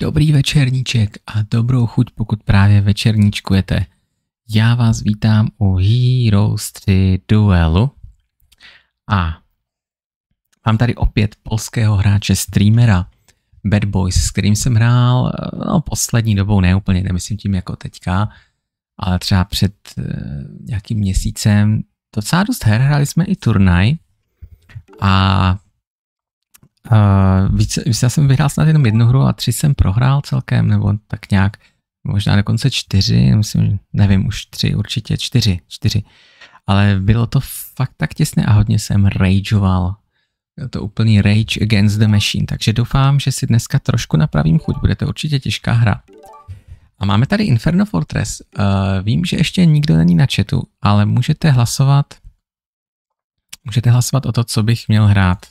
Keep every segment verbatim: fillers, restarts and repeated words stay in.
Dobrý večerníček a dobrou chuť, pokud právě večerníčkujete. Já vás vítám u Heroes tři Duelu a mám tady opět polského hráče, streamera Bad Boys, s kterým jsem hrál no, poslední dobou, ne úplně, nemyslím tím jako teďka, ale třeba před uh, nějakým měsícem docela dost her, hráli jsme i turnaj a Uh, více, více, já jsem vyhrál snad jenom jednu hru a tři jsem prohrál celkem, nebo tak nějak, možná dokonce čtyři, myslím, nevím, už tři, určitě čtyři, čtyři, ale bylo to fakt tak těsné a hodně jsem rageoval. Byl to úplný rage against the machine, takže doufám, že si dneska trošku napravím chuť, bude to určitě těžká hra. A máme tady Inferno Fortress, uh, vím, že ještě nikdo není na chatu, ale můžete hlasovat, můžete hlasovat o to, co bych měl hrát.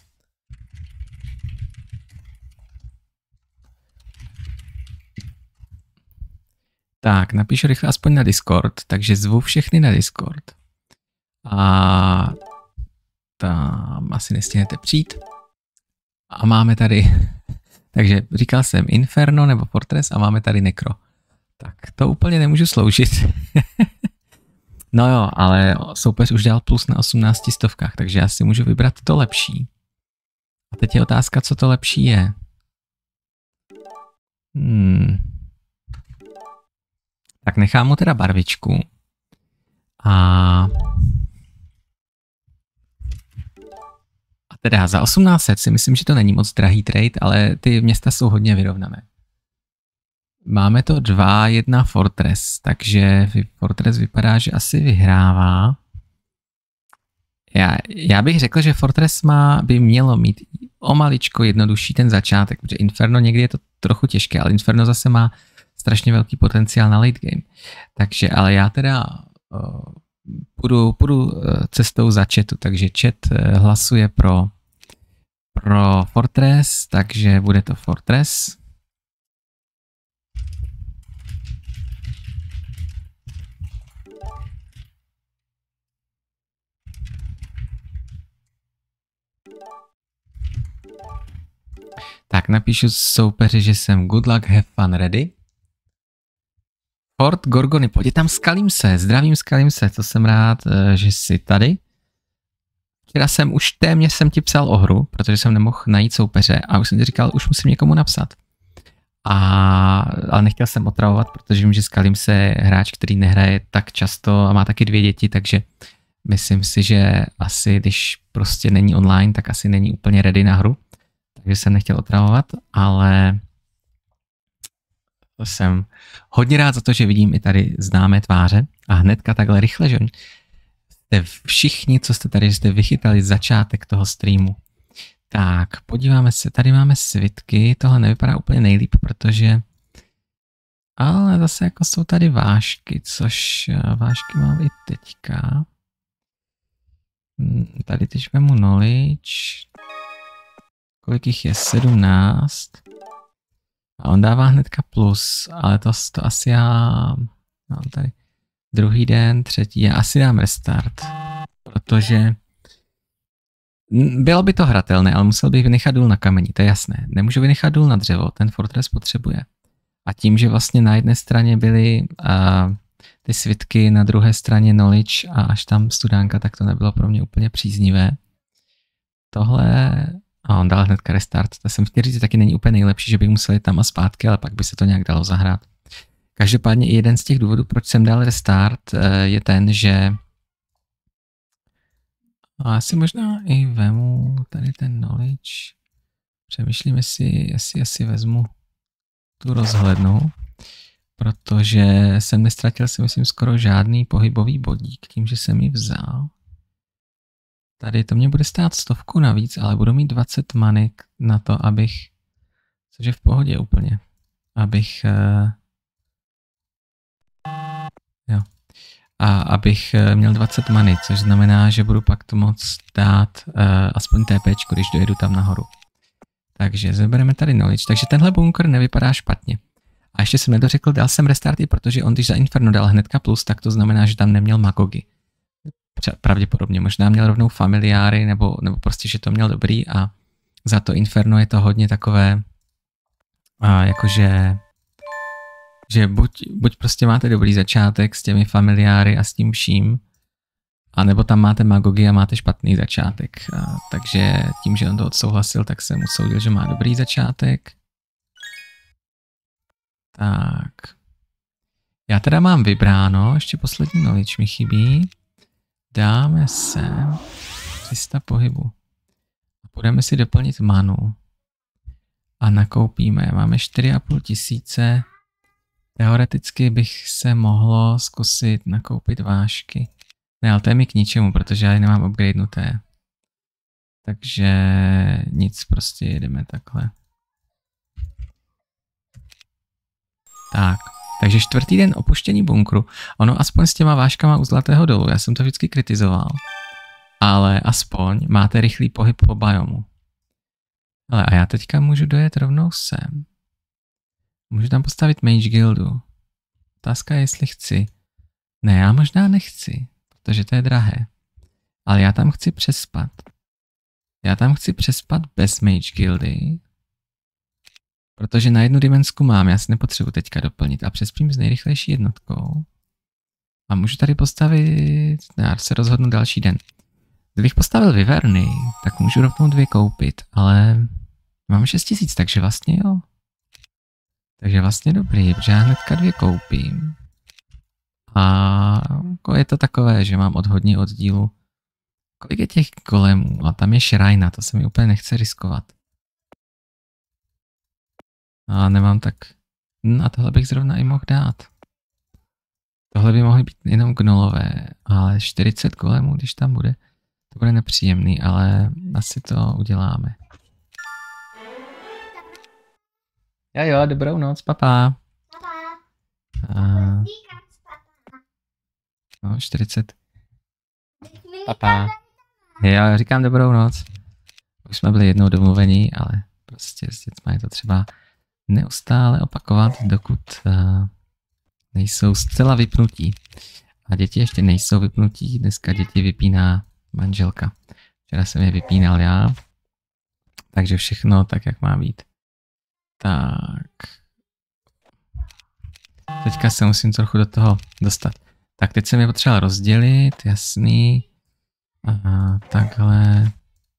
Tak, napíšu rychle aspoň na Discord, takže zvu všechny na Discord. A tam asi nestihnete přijít. A máme tady, takže říkal jsem Inferno nebo Fortress a máme tady Necro. Tak to úplně nemůžu sloužit. No jo, ale soupeř už dal plus na osmnácti stovkách, takže já si můžu vybrat to lepší. A teď je otázka, co to lepší je. Hmm... Tak nechám mu teda barvičku. A... A teda za osmnáct set si myslím, že to není moc drahý trade, ale ty města jsou hodně vyrovnané. Máme to dva jedna Fortress, takže Fortress vypadá, že asi vyhrává. Já, já bych řekl, že Fortress má, by mělo mít o maličko jednodušší ten začátek, protože Inferno někdy je to trochu těžké, ale Inferno zase má strašně velký potenciál na late game. Takže, ale já teda uh, půjdu, půjdu uh, cestou za chatu, takže chat uh, hlasuje pro, pro Fortress, takže bude to Fortress. Tak napíšu soupeři, že jsem good luck, have fun, ready. Fort Gorgony, pojď tam, skalím se, zdravím, skalím se, to jsem rád, že jsi tady. Včera jsem už téměř jsem ti psal o hru, protože jsem nemohl najít soupeře a už jsem ti říkal, už musím někomu napsat. A, ale nechtěl jsem otravovat, protože vím, že skalím se hráč, který nehraje tak často a má taky dvě děti, takže myslím si, že asi když prostě není online, tak asi není úplně ready na hru. Takže jsem nechtěl otravovat, ale jsem hodně rád za to, že vidím i tady známé tváře a hnedka takhle rychle, že jste všichni, co jste tady, jste vychytali začátek toho streamu. Tak, podíváme se, tady máme svitky, tohle nevypadá úplně nejlíp, protože ale zase jako jsou tady vážky, což vážky mám i teďka. Tady teď vemu knowledge, kolik jich je, sedmnáct. A on dává hnedka plus, ale to, to asi já mám tady druhý den, třetí, já asi dám restart, protože bylo by to hratelné, ale musel bych vynechat důl na kameni, to je jasné. Nemůžu vynechat důl na dřevo, ten Fortress potřebuje. A tím, že vlastně na jedné straně byly uh, ty svitky, na druhé straně knowledge a až tam studánka, tak to nebylo pro mě úplně příznivé. Tohle... A on dal hnedka restart, to jsem chtěl říct, že taky není úplně nejlepší, že bych musel jít tam a zpátky, ale pak by se to nějak dalo zahrát. Každopádně i jeden z těch důvodů, proč jsem dal restart, je ten, že asi možná i vemu tady ten knowledge, přemýšlím, jestli, jestli, jestli vezmu tu rozhlednu, protože jsem nestratil si myslím skoro žádný pohybový bodík tím, že jsem ji vzal. Tady to mě bude stát stovku navíc, ale budu mít dvacet manek na to, abych, což je v pohodě úplně, abych, uh, jo, a abych uh, měl dvacet many, což znamená, že budu pak to moct dát uh, aspoň TPčku, když dojedu tam nahoru. Takže zabereme tady knowledge, takže tenhle bunker nevypadá špatně. A ještě jsem nedořekl, dal jsem restart i protože on když za Inferno dal hnedka plus, tak to znamená, že tam neměl magogy. Pravděpodobně, možná měl rovnou familiáry, nebo, nebo prostě, že to měl dobrý a za to Inferno je to hodně takové A jakože že buď, buď prostě máte dobrý začátek s těmi familiáry a s tím vším, a nebo tam máte magogy a máte špatný začátek. A takže tím, že on to odsouhlasil, tak jsem usoudil, že má dobrý začátek. Tak. Já teda mám vybráno, ještě poslední knowledge mi chybí. Dáme sem tři sta pohybu. Budeme si doplnit manu. A nakoupíme. Máme čtyři a půl tisíce. Teoreticky bych se mohlo zkusit nakoupit vážky. Ne, ale to je mi k ničemu, protože já ji nemám upgradenuté. Takže nic, prostě jedeme takhle. Tak, takže čtvrtý den opuštění bunkru. Ono aspoň s těma vážkama u Zlatého dolu, já jsem to vždycky kritizoval. Ale aspoň máte rychlý pohyb po biomu. Ale a já teďka můžu dojet rovnou sem. Můžu tam postavit Mage Guildu. Otázka je, jestli chci. Ne, já možná nechci, protože to je drahé. Ale já tam chci přespat. Já tam chci přespat bez Mage Guildy. Protože na jednu dimensku mám, já si nepotřebuji teďka doplnit. A přespím s nejrychlejší jednotkou. A můžu tady postavit... Ne, já se rozhodnu další den. Kdybych postavil Viverny, tak můžu rovnou dvě koupit, ale mám šest tisíc, takže vlastně jo. Takže vlastně dobrý, protože já hnedka dvě koupím. A je to takové, že mám od hodně oddílu. Kolik je těch golemů? A tam je šrajna, to se mi úplně nechce riskovat. A nemám tak... A tohle bych zrovna i mohl dát. Tohle by mohly být jenom gnolové, ale čtyřicet golemů, když tam bude, to bude nepříjemný, ale asi to uděláme. Jo jo, dobrou noc, papa. A... No, čtyřicet. Papa. Já říkám dobrou noc. Už jsme byli jednou domluvení, ale prostě s dětma je to třeba neustále opakovat, dokud uh, nejsou zcela vypnutí. A děti ještě nejsou vypnutí, dneska děti vypíná manželka. Včera jsem je vypínal já, takže všechno tak, jak má být. Tak. Teďka se musím trochu do toho dostat. Tak teď jsem je potřeboval rozdělit, jasný. Aha, takhle.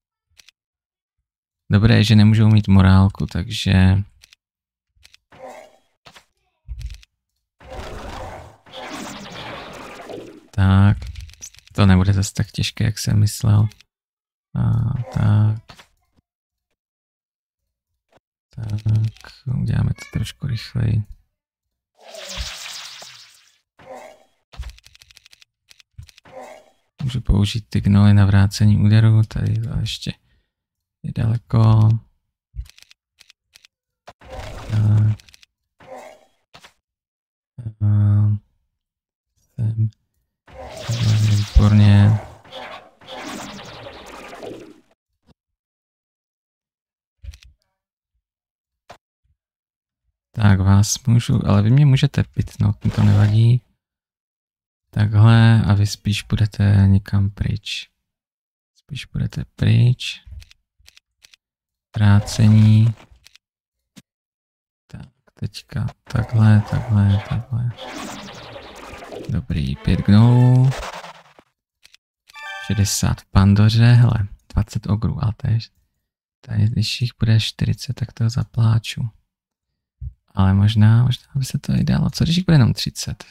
Dobré, že nemůžou mít morálku, takže... Tak, to nebude zase tak těžké, jak jsem myslel. A tak. Tak, uděláme to trošku rychleji. Můžu použít ty gnoly na vrácení úderu, tady to ještě je daleko. Tak. A sem. Výborně. Tak vás můžu, ale vy mě můžete pitnout, mi to nevadí. Takhle a vy spíš budete někam pryč. Spíš budete pryč. Vrácení. Tak, teďka takhle, takhle, takhle. Dobrý, pět gnolů. šedesát v Pandoře, hele, dvacet ogrů, ale tež. Tady, když jich bude čtyřicet, tak to zapláču. Ale možná, možná by se to i dalo. Co když jich bude jenom třicet?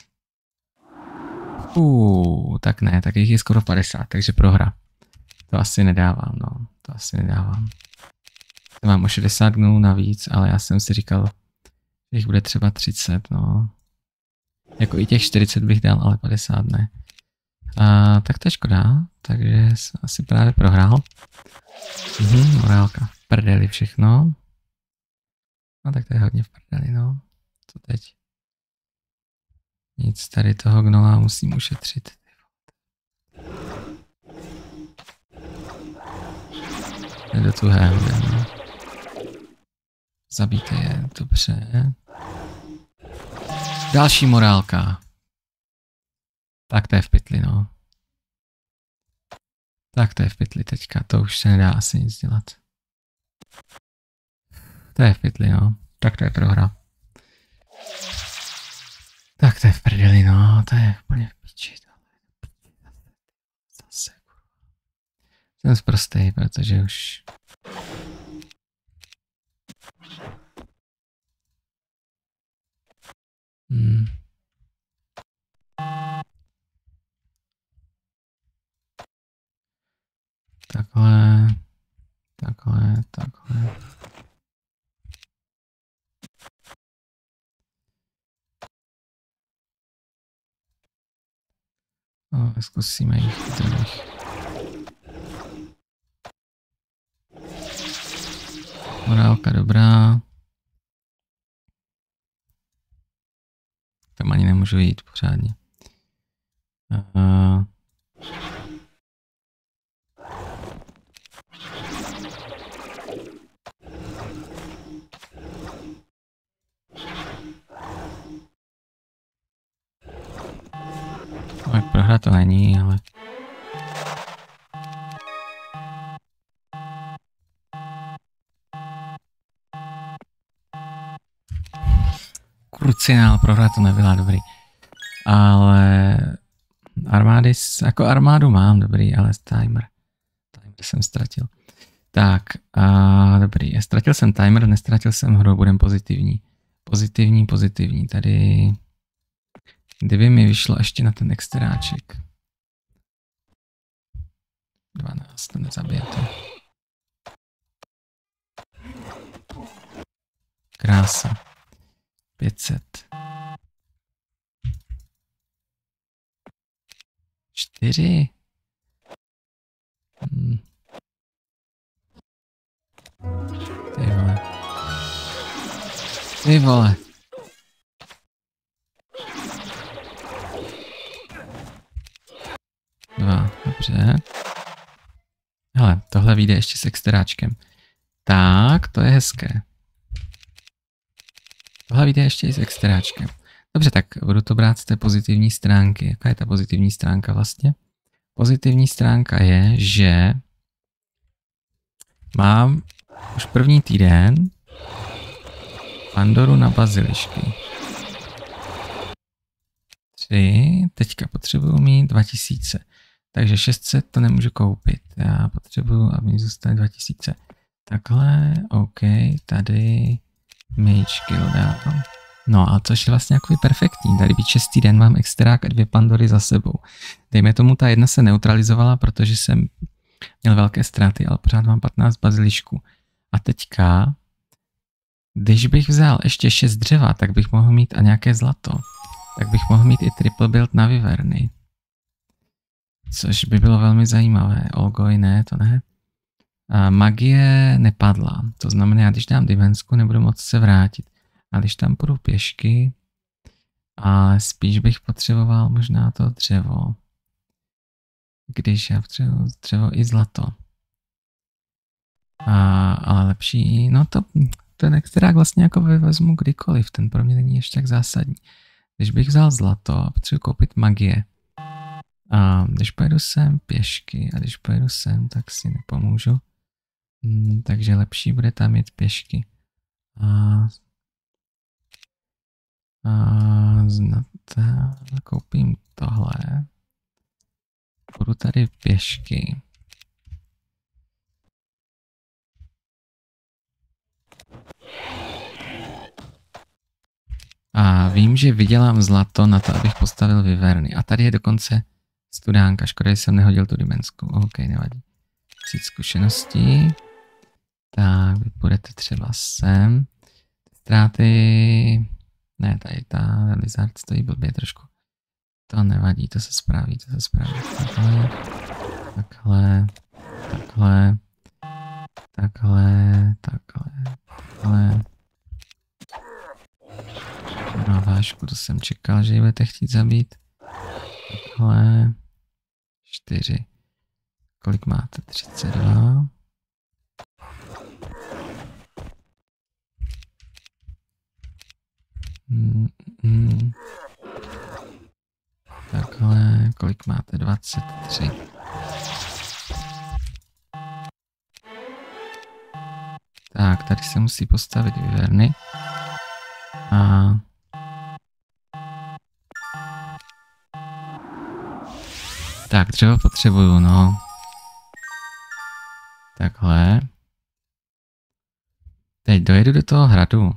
Uuu, tak ne, tak jich je skoro padesát, takže prohra. To asi nedávám, no, to asi nedávám. To mám o šedesát gnolů navíc, ale já jsem si říkal, že jich bude třeba třicet, no. Jako i těch čtyřicet bych dal, ale padesát ne. A, tak to je škoda, takže jsem asi právě prohrál. Mhm, morálka v prdeli všechno. No tak to je hodně v prdeli, no. Co teď? Nic, tady toho gnola musím ušetřit. Je do tuhého, no. Zabijte je, dobře. Další morálka. Tak to je v pytli, no. Tak to je v pytli teďka, to už se nedá asi nic dělat. To je v pytli, no. Tak to je prohra. Tak to je v prdeli, no, to je úplně v piči. Zase, kurva. Jsem zprostej, protože už... Hmm. Takhle, takhle, takhle. No, zkusíme jich druhých. Morálka dobrá. Tam ani nemůžu jít pořádně. Uh, tak prohra to není, ale... Krucinál, prohra to nebyla dobrý. Ale... Armády, jako armádu mám, dobrý, ale timer. Timer jsem ztratil. Tak, a dobrý, ztratil jsem timer, nestratil jsem hru, budem pozitivní. Pozitivní, pozitivní, tady... Kdyby mi vyšlo ještě na ten extráček. dvanáct, to nezabije to. Krása. pět set. čtyři. Hmm. Ty vole. Ty vole. Dva, dobře. Hele, tohle vyjde ještě s extráčkem. Tak, to je hezké. Tohle vyjde ještě i s extráčkem. Dobře, tak budu to brát z té pozitivní stránky. Jaká je ta pozitivní stránka vlastně? Pozitivní stránka je, že mám už první týden Pandoru na bazilišky. Tři, teďka potřebuju mít dva tisíce. Takže šest set to nemůžu koupit. Já potřebuju, aby mi zůstaly dva tisíce. Takhle, OK, tady Mage Guild dávám. No a což je vlastně jako perfektní. Tady být šestý den mám extrák a dvě Pandory za sebou. Dejme tomu, ta jedna se neutralizovala, protože jsem měl velké ztráty, ale pořád mám patnáct bazilišků. A teďka, když bych vzal ještě šest dřeva, tak bych mohl mít a nějaké zlato. Tak bych mohl mít i triple build na Vyverny. Což by bylo velmi zajímavé. Olgoj ne, to ne. A magie nepadla. To znamená, když dám Divensku, nebudu moct se vrátit. A když tam půjdu pěšky, ale spíš bych potřeboval možná to dřevo. Když já potřebuji dřevo i zlato. A, ale lepší, no to ten extrák vlastně jako vezmu kdykoliv, ten pro mě není ještě tak zásadní. Když bych vzal zlato a potřebuji koupit magie. A když pojedu sem pěšky a když pojedu sem, tak si nepomůžu. Hmm, takže lepší bude tam jít pěšky. A, a znata, koupím tohle. Budu tady pěšky. A vím, že vydělám zlato na to, abych postavil Vyverny. A tady je dokonce studánka. Škoda, že jsem nehodil tu dimensku. OK, nevadí. Cít zkušeností. Tak, vy půjdete třeba sem. Ztráty... Ne, tady ta Lizard stojí blbě trošku. To nevadí, to se spraví, to se spraví. Takhle, takhle, takhle, takhle, takhle, takhle. Na vážku, to jsem čekal, že ji budete chtít zabít. Takhle. Čtyři. Kolik máte? třicet dva. Mm, mm. Takhle. Kolik máte? dvacet tři. Tak, tady se musí postavit Vyverny. A tak, dřevo potřebuju, no. Takhle. Teď dojedu do toho hradu.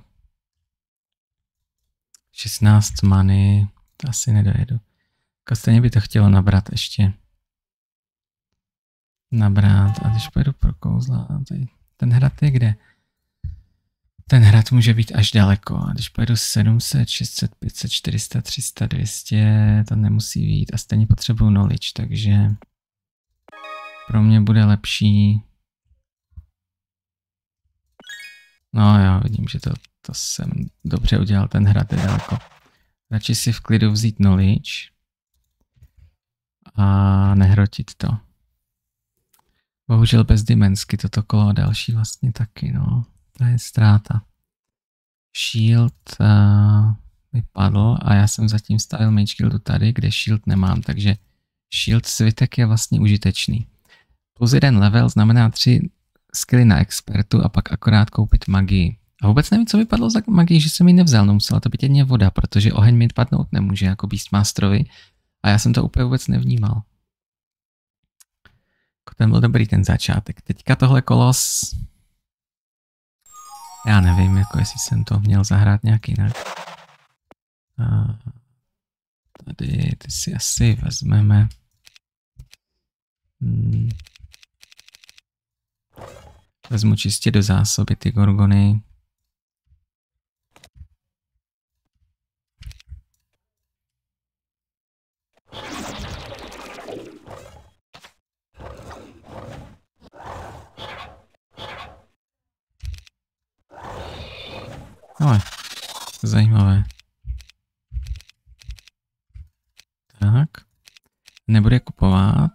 šestnáct many, to asi nedojedu. Jako stejně by to chtělo nabrat ještě. Nabrat, a když pojedu pro kouzla, tady, ten hrad je kde? Ten hrad může být až daleko. A když pojedu sedm set, šest set, pět set, čtyři sta, tři sta, dvě stě, to nemusí být. A stejně potřebuju knowledge, takže pro mě bude lepší. No jo, vidím, že to, to jsem dobře udělal, ten hrad je daleko. Radši si v klidu vzít knowledge a nehrotit to. Bohužel bezdimensky toto kolo a další vlastně taky, no. To je ztráta. Shield uh, vypadl a já jsem zatím stavil Mage Guildu tady, kde shield nemám, takže shield svitek je vlastně užitečný. Plus jeden level znamená tři skilly na expertu a pak akorát koupit magii. A vůbec nevím, co vypadlo za magii, že jsem ji nevzal, no musela to být jedně voda, protože oheň mi padnout nemůže jako Beastmasterovi a já jsem to úplně vůbec nevnímal. Ten byl dobrý ten začátek. Teďka tohle kolos... Já nevím, jako jestli jsem to měl zahrát nějak jinak. A tady ty si asi vezmeme. Hmm. Vezmu čistě do zásoby ty gorgony. Ale, zajímavé. Tak. Nebude kupovat.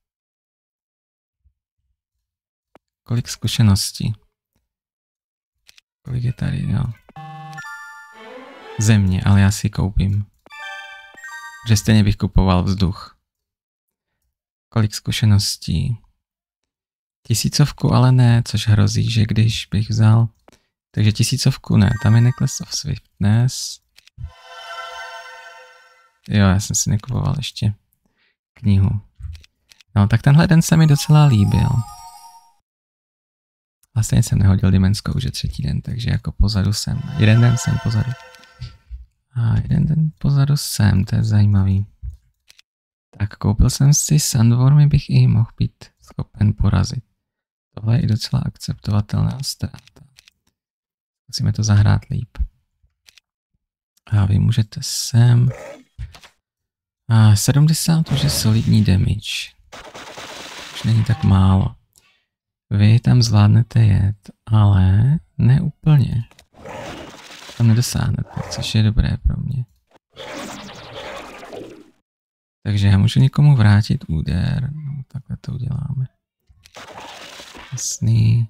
Kolik zkušeností? Kolik je tady, jo? Země, ale já si koupím. Že stejně bych kupoval vzduch. Kolik zkušeností? Tisícovku, ale ne, což hrozí, že když bych vzal... Takže tisícovku ne, tam je Necklace of Swiftness. Jo, já jsem si nekupoval ještě knihu. No, tak tenhle den se mi docela líbil. Vlastně jsem nehodil dimenskou už je třetí den, takže jako pozadu jsem. Jeden den jsem pozadu. A jeden den pozadu jsem, to je zajímavý. Tak koupil jsem si Sandwormy, bych i mohl být schopen porazit. Tohle je i docela akceptovatelná ztráta. Musíme to zahrát líp. A vy můžete sem. A sedmdesát už je solidní damage. Už není tak málo. Vy tam zvládnete jet, ale ne úplně. Tam nedosáhnete, což je dobré pro mě. Takže já můžu někomu vrátit úder. No, takhle to uděláme. Jasný.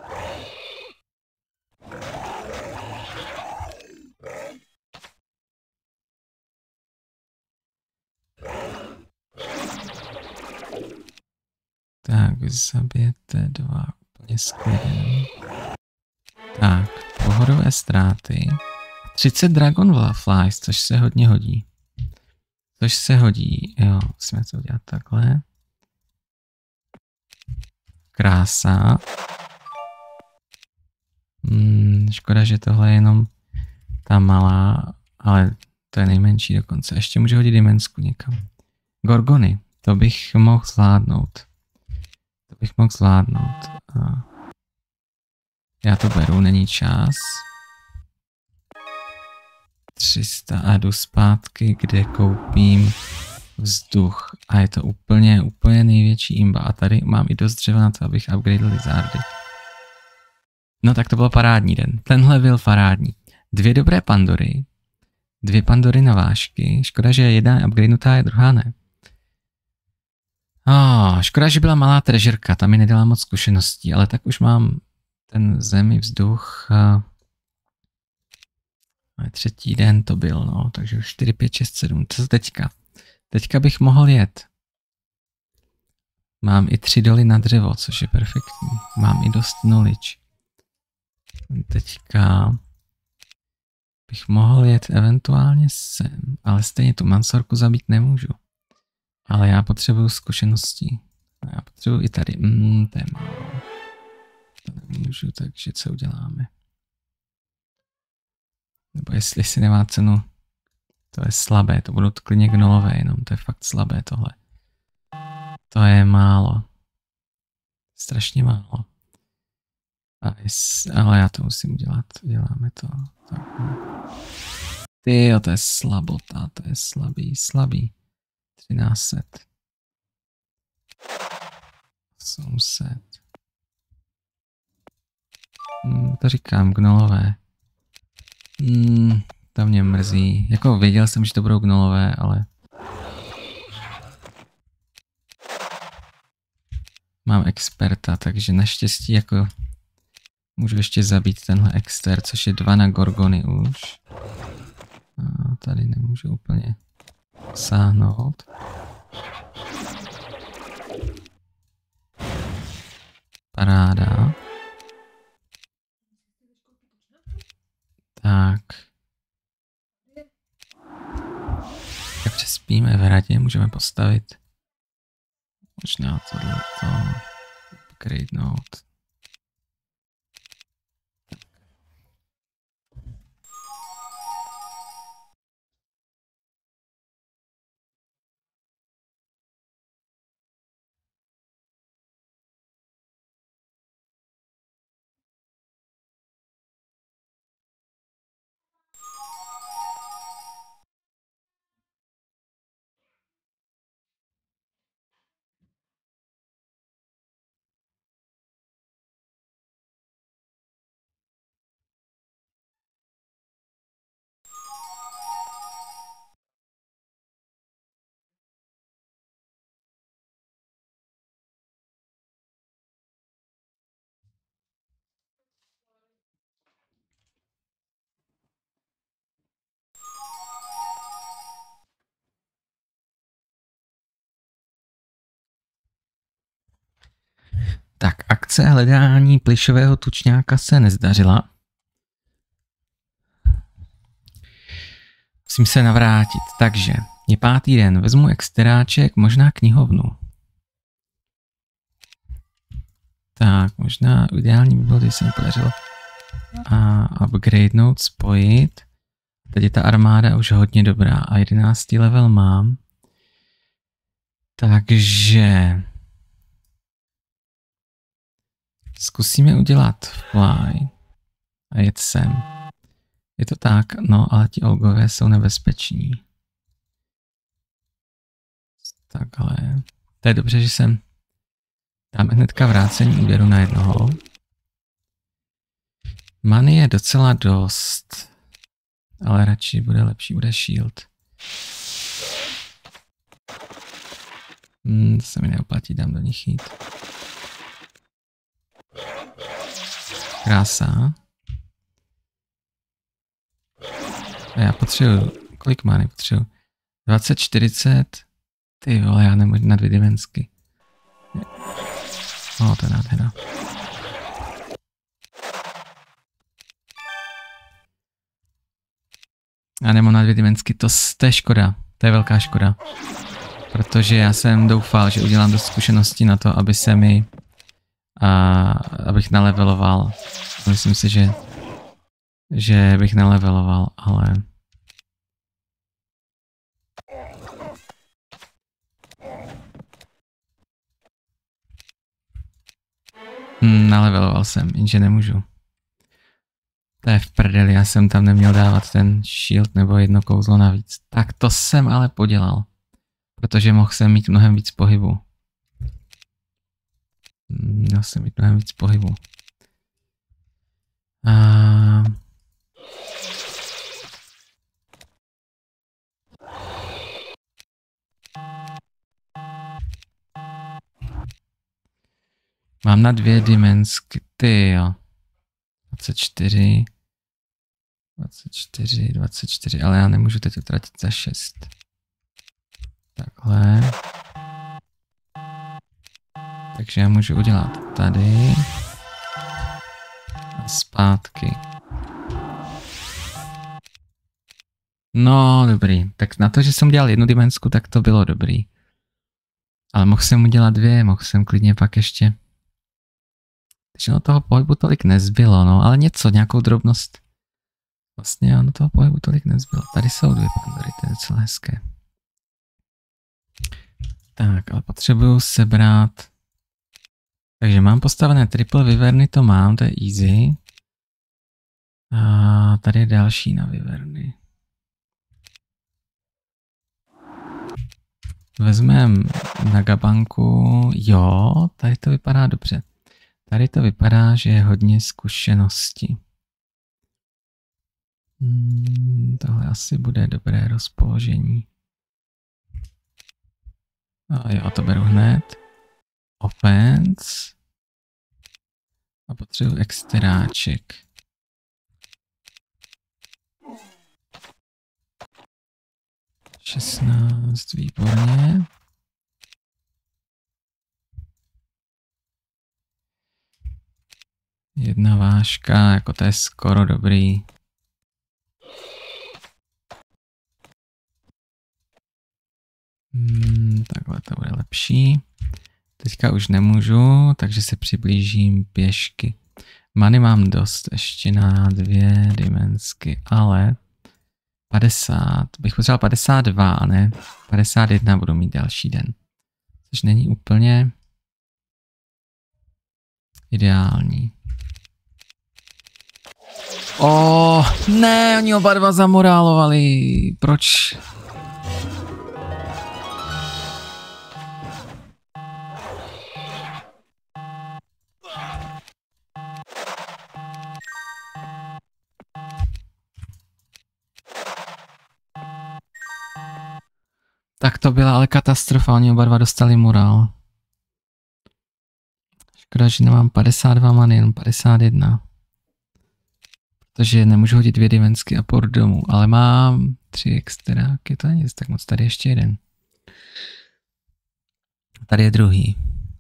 Tak, vy zabijete dva úplně s klidem. Tak, pohodové ztráty. třicet Dragonflies, což se hodně hodí. Což se hodí, jo, musíme to udělat takhle. Krása. Hmm, škoda, že tohle je jenom ta malá, ale to je nejmenší dokonce. Ještě můžu hodit dimensku někam. Gorgony, to bych mohl zvládnout. To bych mohl zvládnout. A já to beru, není čas. tři sta a jdu zpátky, kde koupím vzduch. A je to úplně, úplně největší imba. A tady mám i dost dřeva na to, abych upgradel lizardy. No tak to byl parádní den. Tenhle byl parádní. Dvě dobré pandory. Dvě pandory na vážky. Škoda, že jedna je upgradenutá, je druhá ne. Oh, škoda, že byla malá trežerka, tam mi nedala moc zkušeností, ale tak už mám ten zemi vzduch. A třetí den to byl, no, takže už čtyři, pět, šest, sedm, co teďka? Teďka bych mohl jet. Mám i tři doly na dřevo, což je perfektní. Mám i dost knowledge. Teďka bych mohl jet eventuálně sem, ale stejně tu mansorku zabít nemůžu. Ale já potřebuju zkušenosti. Já potřebuju i tady. Mm, to je málo. To nemůžu, takže co uděláme? Nebo jestli si nemá cenu. To je slabé, to budou klidně gnolové jenom, to je fakt slabé tohle. To je málo. Strašně málo. A jest, ale já to musím udělat, děláme to. Takhle. Tyjo, to je slabota, to je slabý, slabý. třináct set. osm set. Hmm, to říkám, gnolové. Hmm, to mě mrzí. Jako věděl jsem, že to budou gnolové, ale... Mám experta, takže naštěstí jako... Můžu ještě zabít tenhle exter, což je dva na gorgony už. A tady nemůžu úplně sáhnout. Paráda. Tak. Jak přespíme v hradě, můžeme postavit možná tohleto upgradenout. Tak, akce hledání plyšového tučňáka se nezdařila. Musím se navrátit, takže je pátý den, vezmu exteráček, možná knihovnu. Tak, možná ideální by bylo, když se mi podařilo a upgradenout, spojit. Teď je ta armáda už hodně dobrá a jedenáctý level mám. Takže zkusíme udělat fly a jet sem. Je to tak, no, ale ti olgové jsou nebezpeční. Takhle. To je dobře, že jsem dáme hnedka vrácení úvěru na jednoho. Many je docela dost, ale radši bude lepší, bude shield. Hmm, to se mi neoplatí, dám do nich jít. Krása. A já potřebuji, kolik many potřebuji? dvacet, čtyřicet. Ty vole, já nemůžu na dvě dimensky. No, to je nádhera. Já nemám na dvě dimensky, to, to je škoda. To je velká škoda. Protože já jsem doufal, že udělám dost zkušeností na to, aby se mi... A, abych naleveloval. Myslím si, že... že bych naleveloval, ale... Hmm, naleveloval jsem, jenže nemůžu. To je v prdeli, já jsem tam neměl dávat ten shield nebo jedno kouzlo navíc. Tak to jsem ale podělal. Protože mohl jsem mít mnohem víc pohybu. Měl jsem mít mnohem víc pohybu. A... Mám na dvě dimensky, ty jo. dvacet čtyři. dvacet čtyři, dvacet čtyři, ale já nemůžu teď utratit za šest. Takhle. Takže já můžu udělat tady. A zpátky. No, dobrý. Tak na to, že jsem dělal jednu dimenzku, tak to bylo dobrý. Ale mohl jsem udělat dvě, mohl jsem klidně pak ještě. Takže no toho pohybu tolik nezbylo, no, ale něco, nějakou drobnost. Vlastně ono toho pohybu tolik nezbylo. Tady jsou dvě pandory, to je docela hezké. Tak, ale potřebuju sebrat. Takže mám postavené triple vyverny, to mám, to je easy. A tady je další na vyverny. Vezmeme na gabanku, jo, tady to vypadá dobře. Tady to vypadá, že je hodně zkušeností. Hmm, tohle asi bude dobré rozpoložení. A jo, to beru hned. Offense. A potřebuji extráček. šestnáct, výborně. Jedna vážka, jako to je skoro dobrý. Hmm, takhle to bude lepší. Teďka už nemůžu, takže se přiblížím pěšky. Many mám dost ještě na dvě dimenzky, ale padesát, bych potřeboval padesát dva, ne? padesát jedna budu mít další den. Což není úplně ideální. Oh, ne, oni oba dva zamorálovali. Proč? Tak to byla ale katastrofa, oni oba dva dostali morál. Škoda, že nemám padesát dva many, jenom padesát jedna. Protože nemůžu hodit dvě dimenzky a port domů, ale mám tři extráky, to není tak moc, tady ještě jeden. Tady je druhý.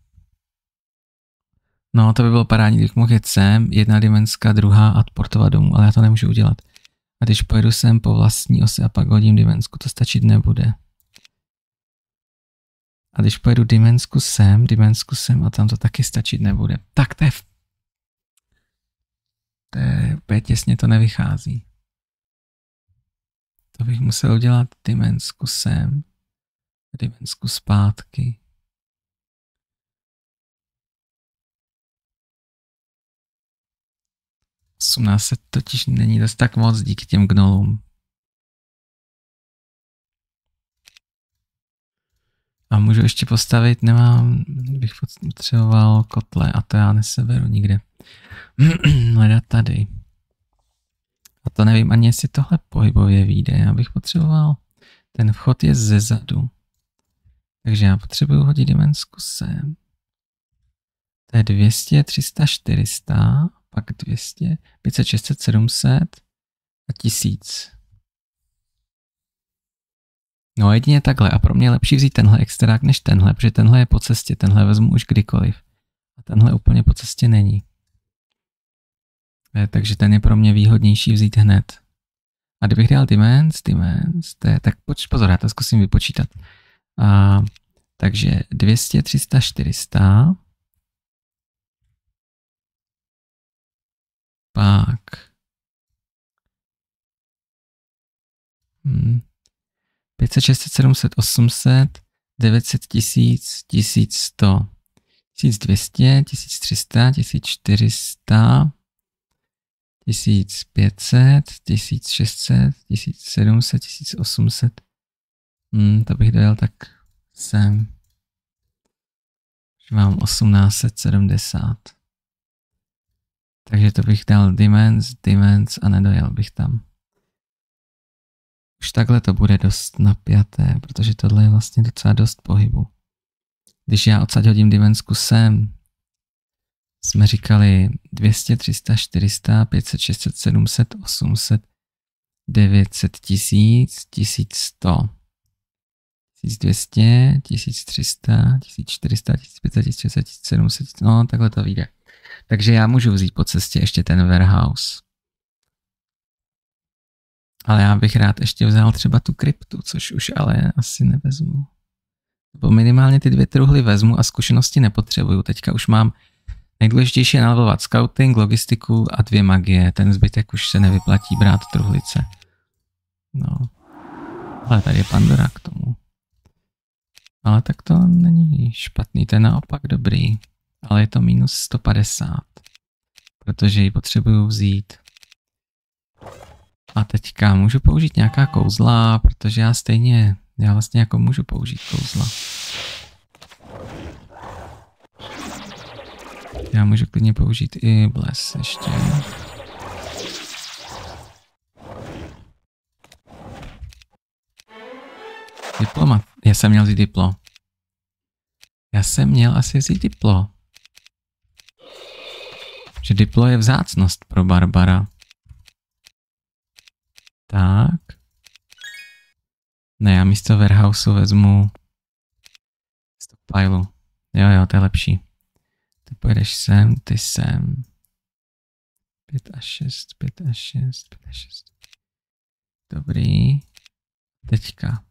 No, to by bylo parádní, když mohl jet sem, jedna dimenzka, druhá a portovat domů, ale já to nemůžu udělat. A když pojedu sem po vlastní ose a pak hodím dimenzku, to stačit nebude. A když pojedu dimenzku sem, dimenzku sem a tam to taky stačit nebude. Tak to je... V... To je úplně těsně, to nevychází. To bych musel udělat dimenzku sem, dimenzku zpátky. osmnáct totiž není dost tak moc díky těm gnolům. A můžu ještě postavit, nemám, bych potřeboval kotle a to já neseberu nikde. Hledat tady. A to nevím ani, jestli tohle pohybově vyjde. Já bych potřeboval, ten vchod je ze zadu. Takže já potřebuju hodit dimenzku sem. To je dvě stě, tři sta, čtyři sta, pak dvě stě, pět set, šest set, sedm set a tisíc. No jedině takhle a pro mě je lepší vzít tenhle extrák než tenhle, protože tenhle je po cestě, tenhle vezmu už kdykoliv. A tenhle úplně po cestě není. Takže ten je pro mě výhodnější vzít hned. A kdybych dal Dimens, Dimens, to je, tak poč, pozor, já to zkusím vypočítat. A, takže dvě stě, tři sta, čtyři sta. Pak. Hmm. pět set, šest set, sedm set, osm set, devět set, tisíc, tisíc sto, tisíc dvě stě, tisíc tři sta, tisíc čtyři sta, tisíc pět set, tisíc šest set, tisíc sedm set, tisíc osm set. Hmm, to bych dal tak sem. Že mám osmnáct set sedmdesát. Takže to bych dal Dimens, Dimens a nedojel bych tam. Už takhle to bude dost napjaté, protože tohle je vlastně docela dost pohybu. Když já odsaď hodím dimenzku sem, jsme říkali dvě stě, tři sta, čtyři sta, pět set, šest set, sedm set, osm set, devět set, tisíc, tisíc sto, tisíc dvě stě, tisíc tři sta, tisíc čtyři sta, tisíc pět set, tisíc šest set, tisíc sedm set, no takhle to vyjde. Takže já můžu vzít po cestě ještě ten warehouse. Ale já bych rád ještě vzal třeba tu kryptu, což už ale asi nevezmu. Bo minimálně ty dvě truhly vezmu a zkušenosti nepotřebuju. Teďka už mám nejdůležitější je nalevelovat scouting, logistiku a dvě magie. Ten zbytek už se nevyplatí brát truhlice. No. Ale tady je Pandora k tomu. Ale tak to není špatný, to je naopak dobrý. Ale je to minus sto padesát. Protože ji potřebuju vzít. A teďka můžu použít nějaká kouzla, protože já stejně, já vlastně jako můžu použít kouzla. Já můžu klidně použít i bles ještě. Diplomat. Já jsem měl vzít diplo. Já jsem měl asi vzít diplo. Že diplo je vzácnost pro Barbara. Tak. Ne, já místo warehouseu vezmu stockpileu. Jo, jo, to je lepší. Ty pojedeš sem, ty sem. Pět a šest, pět a šest, pět a šest. Dobrý. Teďka.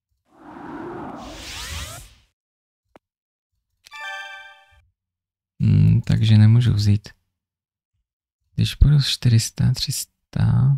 Hmm, takže nemůžu vzít. Když půjdu čtyři sta, tři sta,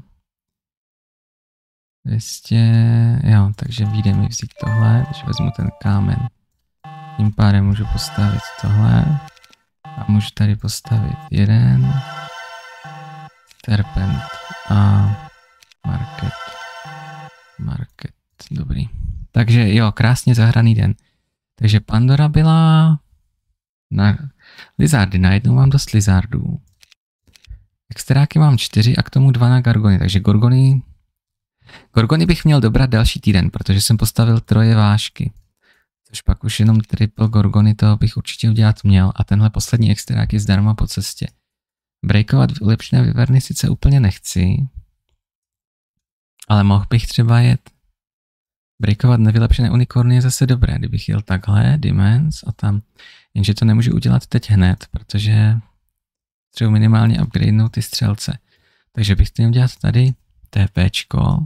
dvě stě, jo, takže vyjde mi vzít tohle, když vezmu ten kámen. Tím pádem můžu postavit tohle a můžu tady postavit jeden terpent a market. Market, dobrý. Takže jo, krásně zahraný den. Takže Pandora byla na lizardy, najednou mám dost lizardů. Extráky mám čtyři a k tomu dva na Gorgony, takže Gorgony Gorgony bych měl dobrat další týden, protože jsem postavil troje vážky. Což pak už jenom triple Gorgony, to bych určitě udělat měl. A tenhle poslední extrák je zdarma po cestě. Breakovat vylepšené vyverny sice úplně nechci, ale mohl bych třeba jet. Breakovat nevylepšené unikorny je zase dobré, kdybych jel takhle, Dimens a tam. Jenže to nemůžu udělat teď hned, protože třeba minimálně upgradenout ty střelce. Takže bych to měl dělat tady TPčko.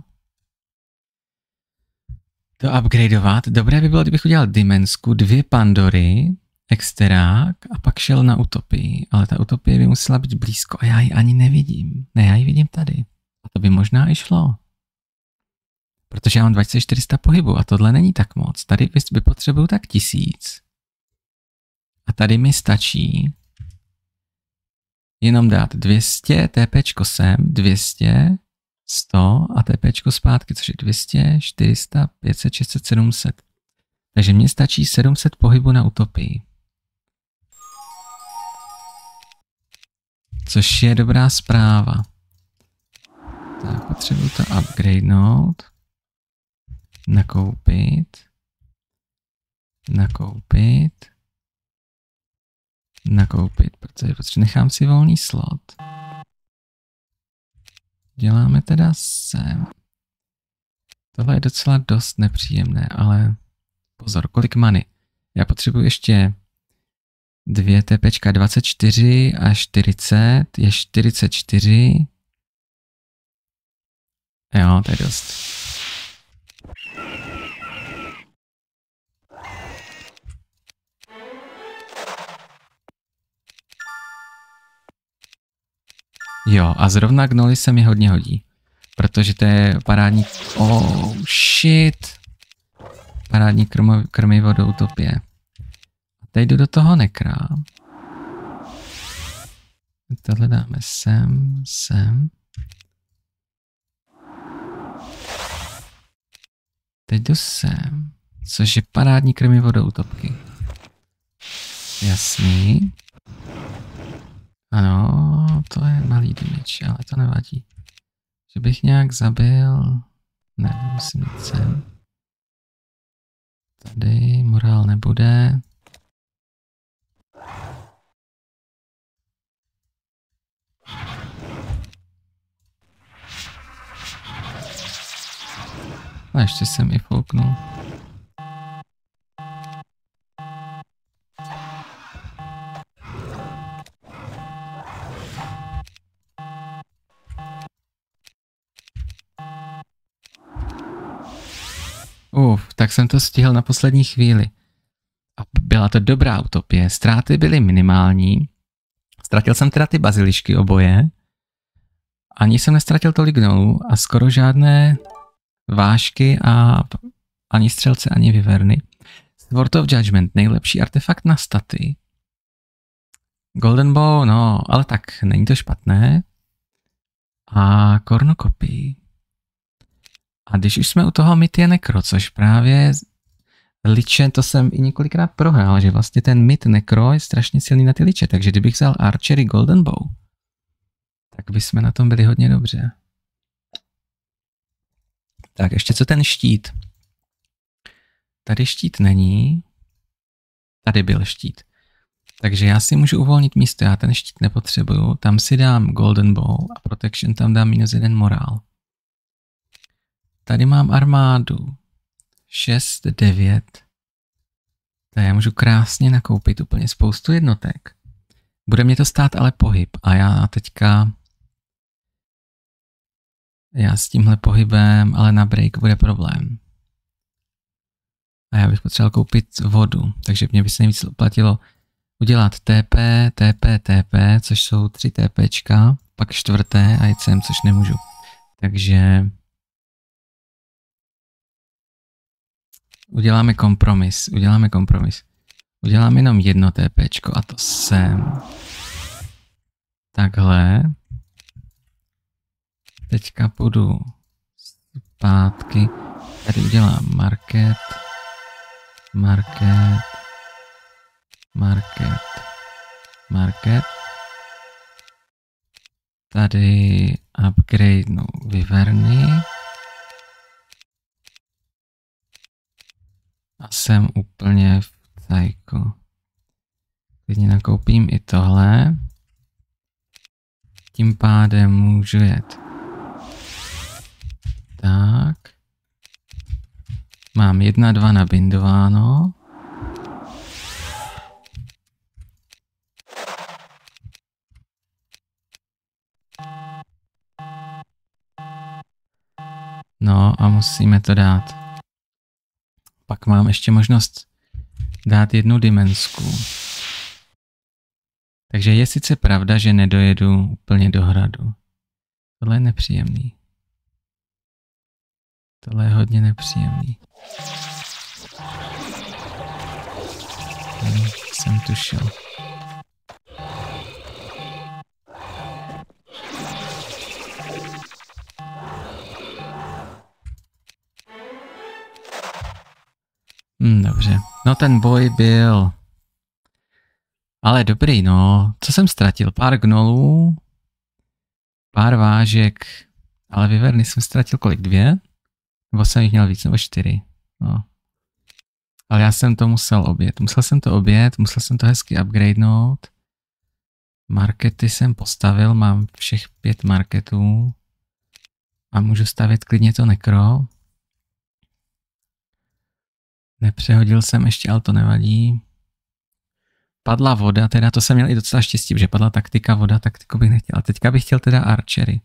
To upgradeovat. Dobré by bylo, kdybych udělal Dimensku, dvě Pandory, exterák a pak šel na utopii. Ale ta utopie by musela být blízko a já ji ani nevidím. Ne, já ji vidím tady. A to by možná i šlo. Protože já mám dvacet čtyři sta pohybu a tohle není tak moc. Tady by potřebuju tak tisíc. A tady mi stačí jenom dát dvě stě, TPčko sem, dvě stě, sto a TPčko zpátky, což je dvě stě, čtyři sta, pět set, šest set, sedm set. Takže mně stačí sedm set pohybu na utopii. Což je dobrá zpráva. Tak, potřebuji to upgradenout. Nakoupit. Nakoupit. Nakoupit, protože, protože nechám si volný slot. Děláme teda sem. Tohle je docela dost nepříjemné, ale pozor, kolik many. Já potřebuji ještě dvě TPčka, dvacet čtyři a čtyřicet, je čtyřicet čtyři. Jo, to je dost. Jo, a zrovna Gnoli se mi hodně hodí. Protože to je parádní... Oh, shit. Parádní krmo, krmivo do utopie. A teď jdu do toho nekra. Tohle dáme sem, sem. Teď jdu sem. Což je parádní krmivo do utopky. Jasný. Ano, to je malý damage, ale to nevadí. Že bych nějak zabil... Ne, musím jít sem. Tady morál nebude. A ještě jsem i fouknul. Uf, tak jsem to stihl na poslední chvíli. A byla to dobrá utopie. Ztráty byly minimální. Ztratil jsem teda ty bazilišky oboje. Ani jsem nestratil tolik gnolů a skoro žádné vážky a ani střelce, ani vyverny. Sword of Judgment, nejlepší artefakt na staty. Golden Bow, no, ale tak není to špatné. A Cornucopy. A když už jsme u toho Myth je Necro, což právě liče, to jsem i několikrát prohrál, že vlastně ten Myth Necro je strašně silný na ty liče, takže kdybych vzal Archery Golden Bow, tak bychom na tom byli hodně dobře. Tak ještě co ten štít. Tady štít není. Tady byl štít. Takže já si můžu uvolnit místo, já ten štít nepotřebuju. Tam si dám Golden Bow a Protection tam dám minus jeden morál. Tady mám armádu. šest, devět. Tady já můžu krásně nakoupit úplně spoustu jednotek. Bude mě to stát ale pohyb a já teďka já s tímhle pohybem, ale na break bude problém. A já bych potřeboval koupit vodu, takže mě by se nejvíc platilo udělat T P, T P, T P, což jsou tři TPčka, pak čtvrté a jít sem, což nemůžu. Takže uděláme kompromis, uděláme kompromis. Uděláme jenom jedno TPčko a to sem. Takhle. Teďka půjdu zpátky. Tady udělám market. Market. Market. Market. Tady upgrade no, vyverny. A jsem úplně v cajku. Klidně nakoupím i tohle. Tím pádem můžu jet. Tak. Mám jedna, dva nabindováno. No a musíme to dát. Pak mám ještě možnost dát jednu dimensku. Takže je sice pravda, že nedojedu úplně do hradu. Tohle je nepříjemný. Tohle je hodně nepříjemný. Hmm, jsem tušil. Hmm, dobře. No ten boj byl... Ale dobrý, no. Co jsem ztratil? Pár gnolů, pár vážek, ale vyverny jsem ztratil kolik? Dvě? Nebo jsem jich měl víc, nebo čtyři. No. Ale já jsem to musel objet. Musel jsem to objet, musel jsem to hezky upgradenout. Markety jsem postavil, mám všech pět marketů. A můžu stavět klidně to nekro. Nepřehodil jsem ještě, ale to nevadí. Padla voda, teda to jsem měl i docela štěstí, že padla taktika voda, taktiku bych nechtěl. A teďka bych chtěl teda archery.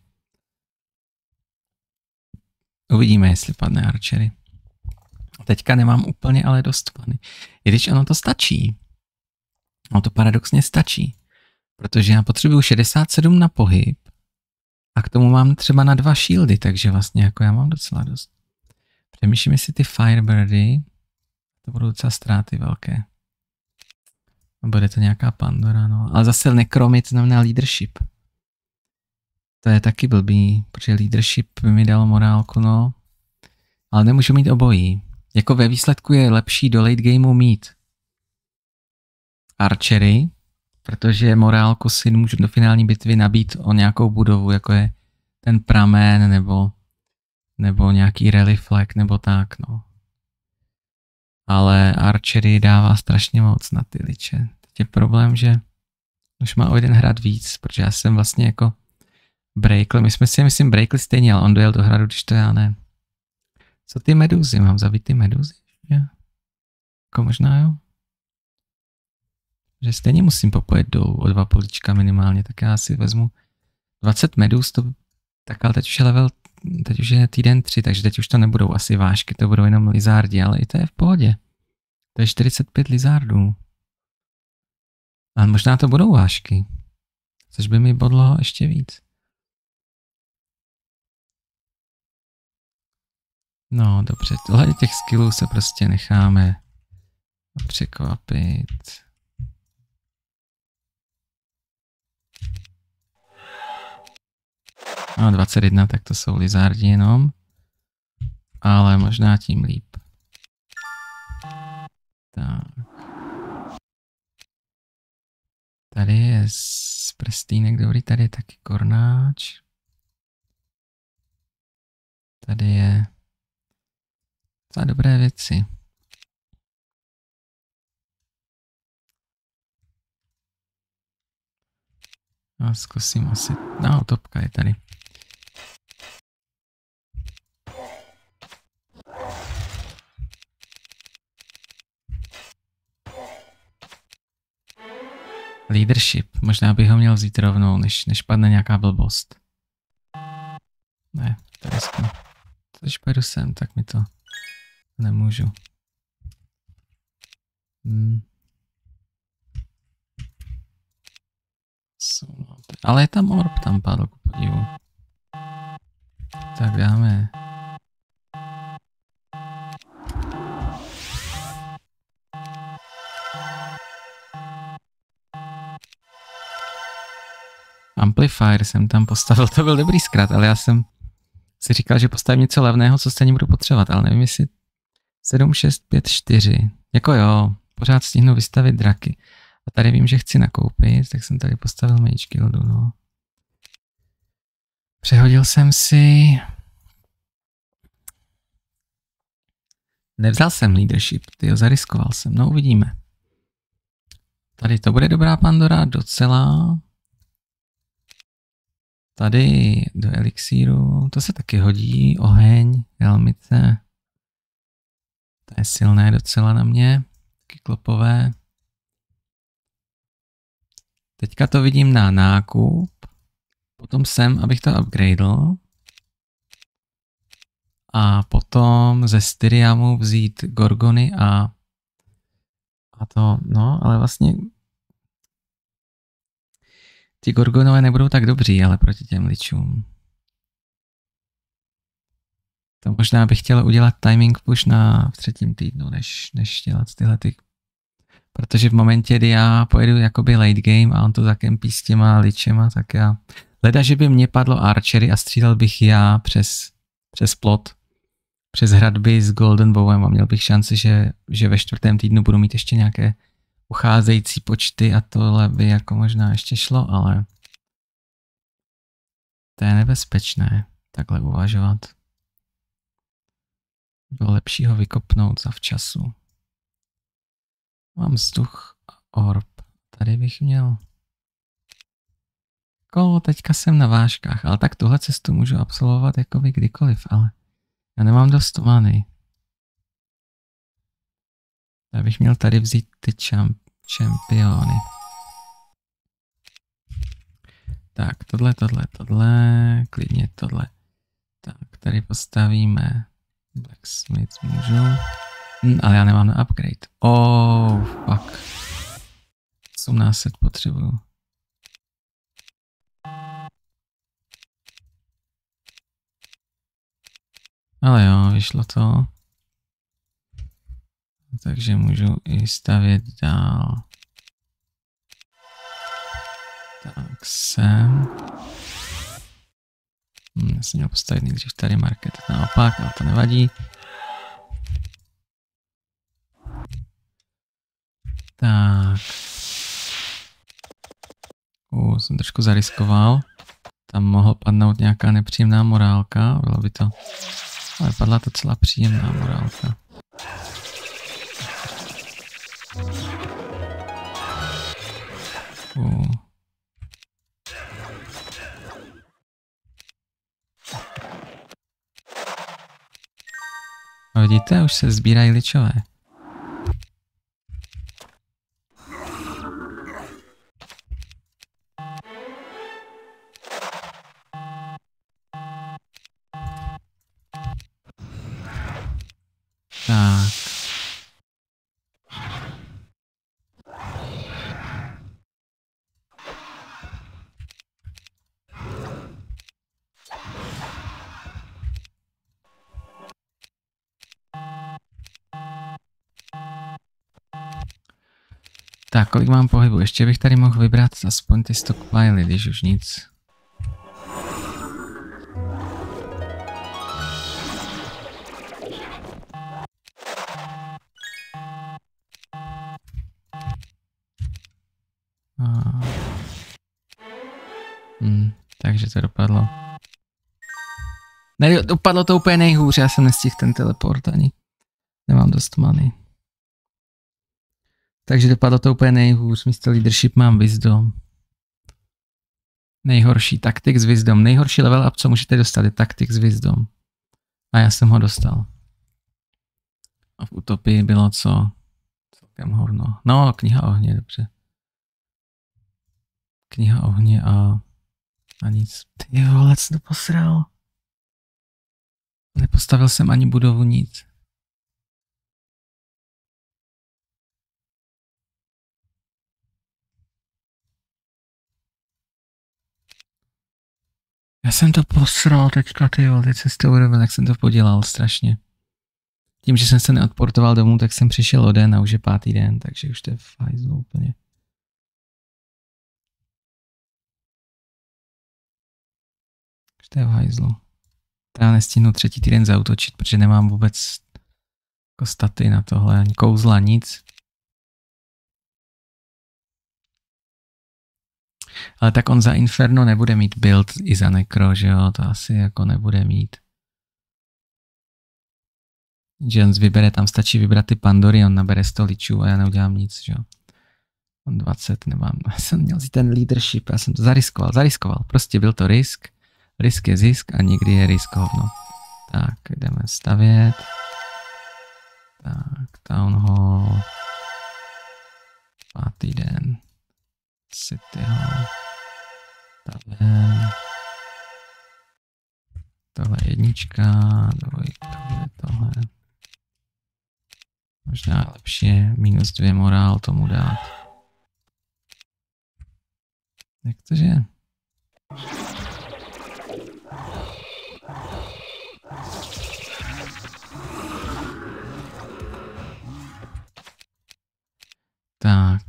Uvidíme, jestli padne archery. Teďka nemám úplně ale dost pany. I když ono to stačí. Ono to paradoxně stačí. Protože já potřebuju šedesát sedm na pohyb. A k tomu mám třeba na dva shieldy, takže vlastně jako já mám docela dost. Přemýšlím, jestli ty Firebirdy, to budou docela ztráty velké. Bude to nějaká Pandora, no. Ale zase Necromit znamená leadership. To je taky blbý, protože leadership by mi dal morálku, no. Ale nemůžu mít obojí. Jako ve výsledku je lepší do late gameu mít archery, protože morálku si můžu do finální bitvy nabít o nějakou budovu, jako je ten pramen, nebo, nebo nějaký rally flag, nebo tak, no. Ale archery dává strašně moc na ty liče. Teď je problém, že už má o jeden hrad víc, protože já jsem vlastně jako breakl. My jsme si, myslím, breakli stejně, ale on dojel do hradu, když to já ne. Co ty meduzy? Mám zabít ty meduzy? Je? Jako možná jo. Že stejně musím popojet dolů o dva políčka minimálně, tak já si vezmu dvacet meduz, to, tak ale teď už je level teď už je týden tři, takže teď už to nebudou asi vášky, to budou jenom lizardi, ale i to je v pohodě. To je čtyřicet pět lizardů. A možná to budou vášky, což by mi bodlo ještě víc. No dobře, tohle těch skillů se prostě necháme překvapit. No dvacet jedna, tak to jsou lizardi jenom. Ale možná tím líp. Tak. Tady je z prstínek dobrý, tady je taky kornáč. Tady je za dobré věci. A zkusím asi, no topka je tady. Leadership, možná bych ho měl vzít rovnou, než, než padne nějaká blbost. Ne, tady jsme. Když pojedu sem, tak mi to nemůžu. Hmm. Ale je tam orb, tam padl, ku podivu. Tak dáme. Amplifier jsem tam postavil, to byl dobrý zkrat, ale já jsem si říkal, že postavím něco levného, co stejně budu potřebovat, ale nevím, jestli sedm, šest, pět, čtyři. Jako jo, pořád stihnu vystavit draky. A tady vím, že chci nakoupit, tak jsem tady postavil Mage Guildu, no. Přehodil jsem si... Nevzal jsem leadership, tyjo, zariskoval jsem, no uvidíme. Tady to bude dobrá Pandora, docela. Tady do elixíru, to se taky hodí, oheň, helmice. To je silné docela na mě, taky klopové. Teďka to vidím na nákup, potom sem, abych to upgradel. A potom ze Styriamu vzít Gorgony a, a to, no, ale vlastně ty Gorgonové nebudou tak dobří, ale proti těm ličům. To možná bych chtěl udělat timing push na v třetím týdnu, než, než dělat tyhle ty. Protože v momentě, kdy já pojedu jakoby late game a on to zakempí s těma ličema, tak já... Leda, že by mě padlo archery a střílel bych já přes, přes plot, přes hradby s Golden Bowem a měl bych šanci, že, že ve čtvrtém týdnu budu mít ještě nějaké ucházející počty a tohle by jako možná ještě šlo, ale to je nebezpečné takhle uvažovat. Bylo lepší ho vykopnout zavčasu. Mám vzduch a orb. Tady bych měl... Jako teďka jsem na vážkách, ale tak tuhle cestu můžu absolvovat jako by kdykoliv, ale já nemám dost many. Já bych měl tady vzít ty čamp, čempiony. Tak, tohle, tohle, tohle, klidně tohle. Tak, tady postavíme Blacksmith, můžu. Hm, ale já nemám na upgrade. Oh, fuck. osmnáct set potřebuju. Ale jo, vyšlo to. Takže můžu i stavět dál. Tak sem. Hm, já jsem měl postavit nejdřív tady market, naopak, ale to nevadí. Tak. Uh, jsem trošku zariskoval. Tam mohl padnout nějaká nepříjemná morálka, bylo by to... Ale padla to celá příjemná morálka. Uh. A vidíte, už se sbírají ličové. Tak. Tak, kolik mám pohybu? Ještě bych tady mohl vybrat aspoň ty stockpily, když už nic. A... Hmm, takže to dopadlo. Ne, dopadlo to úplně nejhůř, já jsem nestihl ten teleport ani. Nemám dost money. Takže dopadlo to úplně nejhůř, místo leadership mám wisdom. Nejhorší tactics wisdom, nejhorší level up, co můžete dostat, je tactics wisdom. A já jsem ho dostal. A v Utopii bylo co? Celkem hovno. No, kniha ohně, dobře. Kniha ohně a... a nic. Ty vole, co to posral? Nepostavil jsem ani budovu, nic. Já jsem to posral teďka, ty vole, teď jsem si to uvědomil, jak jsem to podělal strašně. Tím, že jsem se neodportoval domů, tak jsem přišel o den a už je pátý den, takže už to je v hajzlu úplně. Už to je v hajzlu. Já nestihnu třetí týden zaútočit, protože nemám vůbec jako staty na tohle, ani kouzla, nic. Ale tak on za Inferno nebude mít build i za Necro, že jo, to asi jako nebude mít. Jones vybere, tam stačí vybrat ty Pandory, on nabere sto ličů a já neudělám nic, že jo. On dvacet nemám, já jsem měl si ten leadership, já jsem to zariskoval, zariskoval, prostě byl to risk, risk je zisk a někdy je risk hovno. Tak, jdeme stavět. Tak, Town Hall. Pátý den. City Hall. Tavern. Tohle jednička, dvojka, tohle, tohle. Možná lepší je minus dvě morál tomu dát. Jak to je? Tak.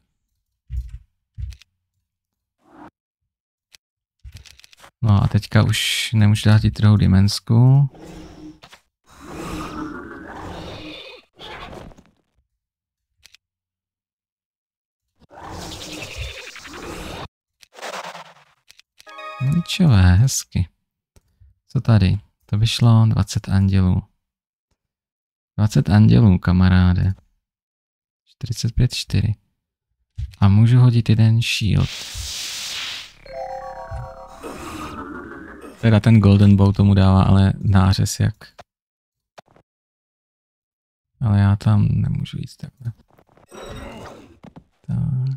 No a teďka už nemůžu dát i druhou dimensku. Ničové, hezky. Co tady? To vyšlo dvacet andělů. dvacet andělů, kamaráde. čtyřicet pět čtyři. A můžu hodit jeden shield. Teda ten Golden Bow tomu dává ale nářez jak. Ale já tam nemůžu jít takhle. Tak.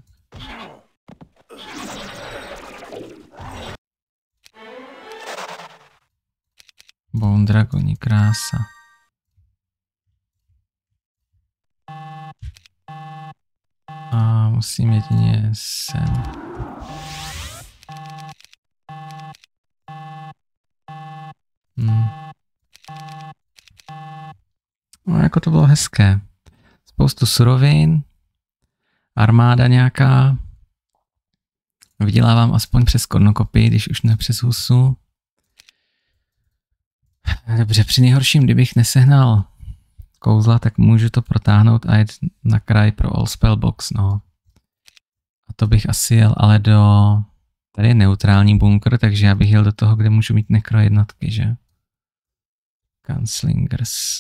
Bone Dragoni, krása. A musím jedině sem. Hmm. No jako to bylo hezké. Spoustu surovin. Armáda nějaká. Vydělávám aspoň přes kornokopy, když už ne přes husu. Dobře, při nejhorším, kdybych nesehnal kouzla, tak můžu to protáhnout a jít na kraj pro All Spellbox, no. A to bych asi jel, ale do... Tady je neutrální bunkr, takže já bych jel do toho, kde můžu mít nekro jednotky, že? Gunslingers.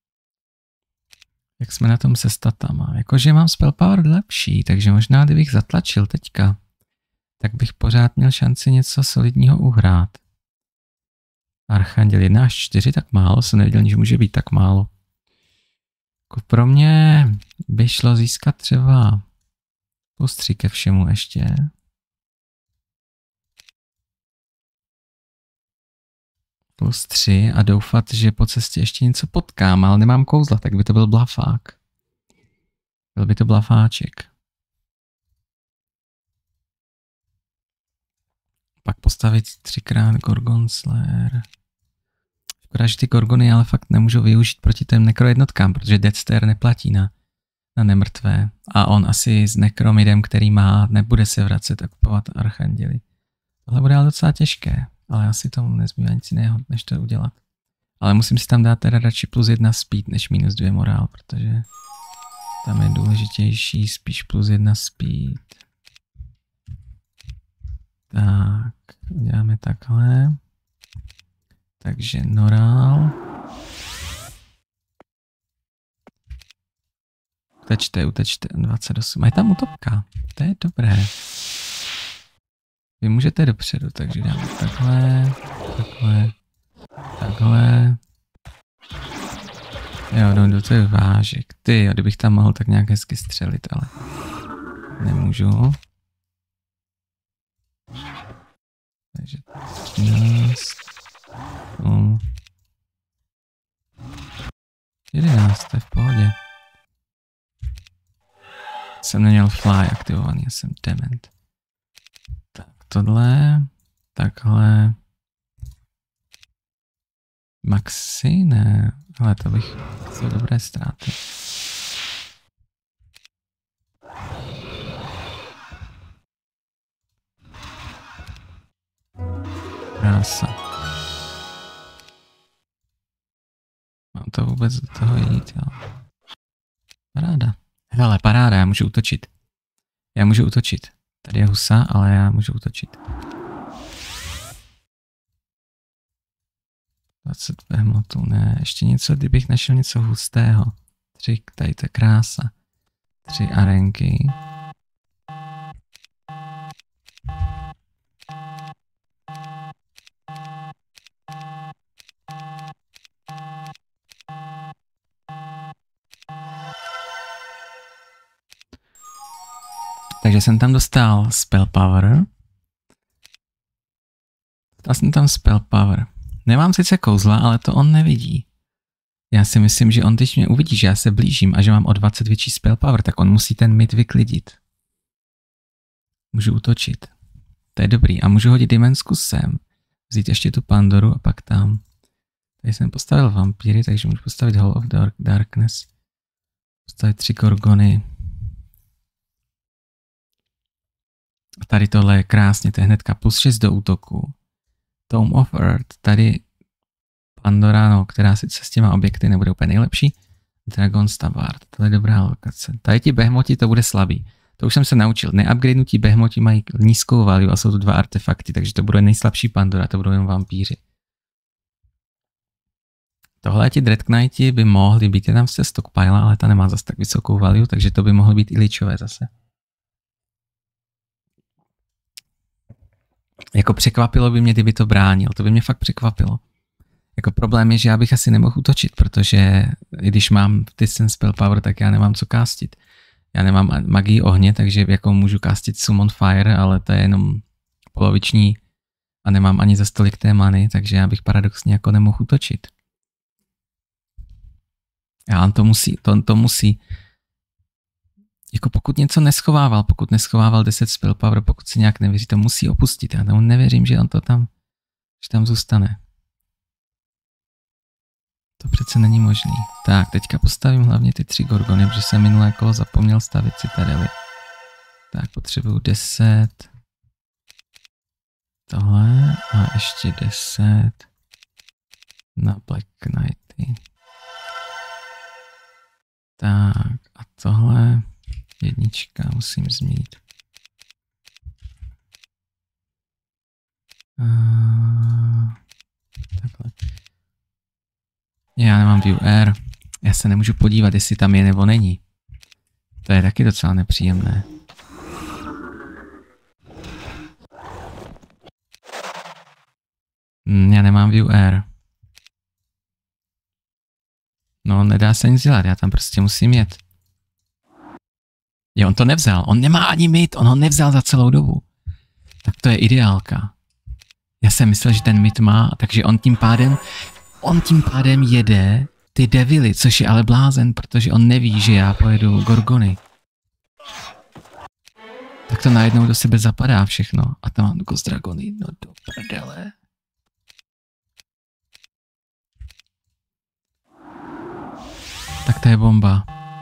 Jak jsme na tom se statama? Jakože mám spell power lepší, takže možná kdybych zatlačil teďka, tak bych pořád měl šanci něco solidního uhrát. Archanděl jedna až čtyři, tak málo, jsem nevěděl, že může být tak málo. Jako pro mě by šlo získat třeba postři ke všemu ještě. Plus tři a doufat, že po cestě ještě něco potkám, ale nemám kouzla, tak by to byl blafák. Byl by to blafáček. Pak postavit třikrát Gorgon Slayer. Škoda, že ty Gorgony ale fakt nemůžu využít proti těm nekrojednotkám, protože Deathster neplatí na, na nemrtvé. A on asi s nekromidem, který má, nebude se vracet a kupovat archanděli. Tohle bude ale docela těžké, ale asi tomu nezbývá nic jiného, než to udělat. Ale musím si tam dát teda radši plus jedna speed, než minus dvě morál, protože tam je důležitější spíš plus jedna speed. Tak, uděláme takhle. Takže Norál. Utečte, utečte, dvacet osm. A je tam utopka, to je dobré. Vy můžete dopředu, takže dáme takhle, takhle, takhle. Jo, no, no to je vážek. Ty jo, kdybych tam mohl tak nějak hezky střelit, ale nemůžu. Takže třináct. Um, jedenáct, to je v pohodě. Jsem neměl fly aktivovaný, já jsem dement. Tak tohle, takhle. Maxi, ne, ale to bych chtěl dobré ztráty. Krása. Mám to vůbec do toho jít, jo. Paráda. Hele, paráda, já můžu útočit. Já můžu útočit. Tady je husa, ale já můžu útočit. dvacet behmotů, ne, ještě něco, kdybych našel něco hustého. Tři, tady to je krása. Tři arenky. Takže jsem tam dostal spell power. Dostal jsem tam spell power. Nemám sice kouzla, ale to on nevidí. Já si myslím, že on teď mě uvidí, že já se blížím a že mám o dvacet větší spell power, tak on musí ten mid vyklidit. Můžu útočit. To je dobrý. A můžu hodit dimensku sem. Vzít ještě tu Pandoru a pak tam. Tady jsem postavil vampíry, takže můžu postavit Hall of Dark Darkness. Postavit tři Gorgony. A tady tohle je krásně, to je hnedka plus šest do útoku. Tome of Earth, tady Pandora, no, která sice s těma objekty nebude úplně nejlepší. Dragon's Tabard, to je dobrá lokace. Tady ti behmoti to bude slabý. To už jsem se naučil. Neupgradenutí behmoti mají nízkou value a jsou tu dva artefakty, takže to bude nejslabší Pandora, to budou jen vampíři. Tohle ti Dread Knighti by mohli být, je tam se stockpile, ale ta nemá zase tak vysokou value, takže to by mohlo být i ličové zase. Jako překvapilo by mě, kdyby to bránil, to by mě fakt překvapilo. Jako problém je, že já bych asi nemohl útočit, protože když mám ty ten spell power, tak já nemám co castit. Já nemám magii ohně, takže jako můžu castit Summon Fire, ale to je jenom poloviční a nemám ani za stolik té many, takže já bych paradoxně jako nemohl útočit. A on to musí, to, to musí, jako pokud něco neschovával, pokud neschovával deset spell power, pokud si nějak nevěří, to musí opustit. Já tomu nevěřím, že on to tam, že tam zůstane. To přece není možný. Tak, teďka postavím hlavně ty tři Gorgony, protože jsem minulé kolo zapomněl stavit citadely. Tak, potřebuju deset. Tohle a ještě deset na Black Knighty. Tak, a tohle jednička musím zmínit. A... Takhle. Já nemám view air. Já se nemůžu podívat, jestli tam je nebo není. To je taky docela nepříjemné. Hmm, já nemám view air. No, nedá se nic dělat, já tam prostě musím jet. Jo, on to nevzal, on nemá ani mid, on ho nevzal za celou dobu. Tak to je ideálka. Já jsem myslel, že ten mid má, takže on tím pádem, on tím pádem jede ty devily, což je ale blázen, protože on neví, že já pojedu Gorgony. Tak to najednou do sebe zapadá všechno. A tam mám Ghost Dragony, no do prdele. Tak to je bomba.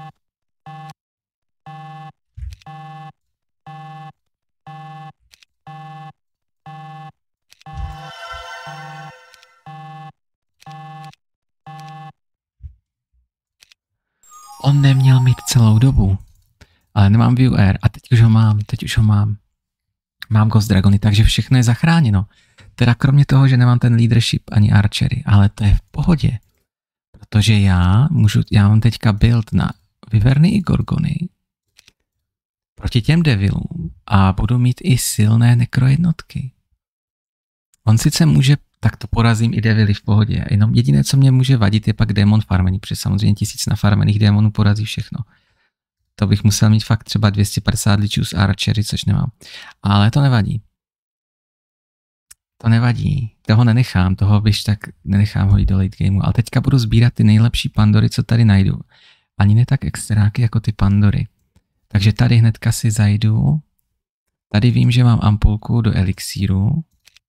On neměl mít celou dobu. Ale nemám View Air a teď už ho mám, teď už ho mám. Mám Ghost Dragony, takže všechno je zachráněno. Teda kromě toho, že nemám ten leadership ani archery, ale to je v pohodě. Protože já můžu, já mám teďka build na Wyverny i Gorgony proti těm devilům a budu mít i silné nekrojednotky. On sice může, tak to porazím i devily v pohodě, jenom jediné, co mě může vadit, je pak démon farmení, protože samozřejmě tisíc nafarmených démonů porazí všechno. To bych musel mít fakt třeba dvě stě padesát ličů z archery, což nemám. Ale to nevadí. To nevadí. Toho nenechám, toho bych tak nenechám ho jít do late gameu. Ale teďka budu sbírat ty nejlepší pandory, co tady najdu. Ani ne tak extráky jako ty pandory. Takže tady hnedka si zajdu. Tady vím, že mám ampulku do elixíru.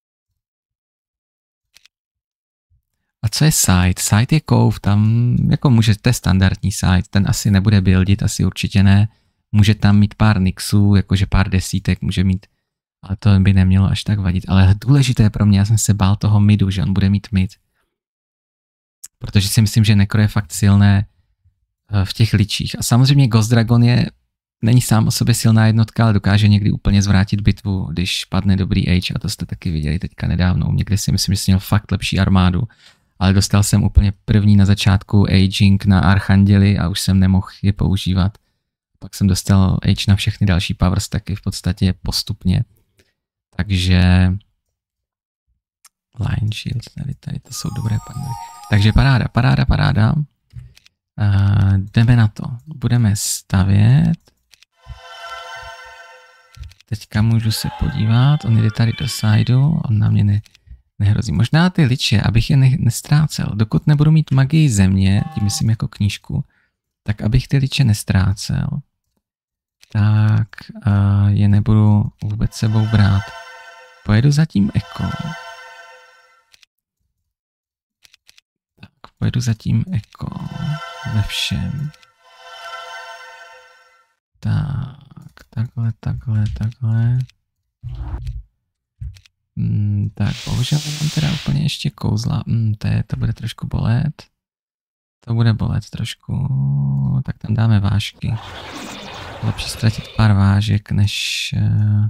A co je side? Side je kouv, tam jako můžete standardní side, ten asi nebude buildit, asi určitě ne. Může tam mít pár nixů, jakože pár desítek může mít, ale to by nemělo až tak vadit. Ale důležité pro mě, já jsem se bál toho midu, že on bude mít mid. Protože si myslím, že Necro je fakt silné v těch ličích. A samozřejmě Ghost Dragon je, není sám o sobě silná jednotka, ale dokáže někdy úplně zvrátit bitvu, když padne dobrý age, a to jste taky viděli teďka nedávno. Někdy si myslím, že jsi měl fakt lepší armádu. Ale dostal jsem úplně první na začátku aging na Archanděli a už jsem nemohl je používat. Pak jsem dostal age na všechny další power stacky v podstatě postupně. Takže Line Shield, tady, tady to jsou dobré pandory. Takže paráda, paráda, paráda. Uh, jdeme na to. Budeme stavět. Teďka můžu se podívat, on jde tady do sideu, on na mě ne... nehrozí. Možná ty liče, abych je ne- nestrácel. Dokud nebudu mít magii země, tím myslím jako knížku, tak abych ty liče nestrácel, tak uh, je nebudu vůbec sebou brát. Pojedu zatím eko. Tak, pojedu zatím eko ve všem. Tak, takhle, takhle, takhle. Mm, tak bohužel mám teda úplně ještě kouzla, mm, to, je, to bude trošku bolet, to bude bolet trošku, tak tam dáme vážky, lepší ztratit pár vážek, než uh,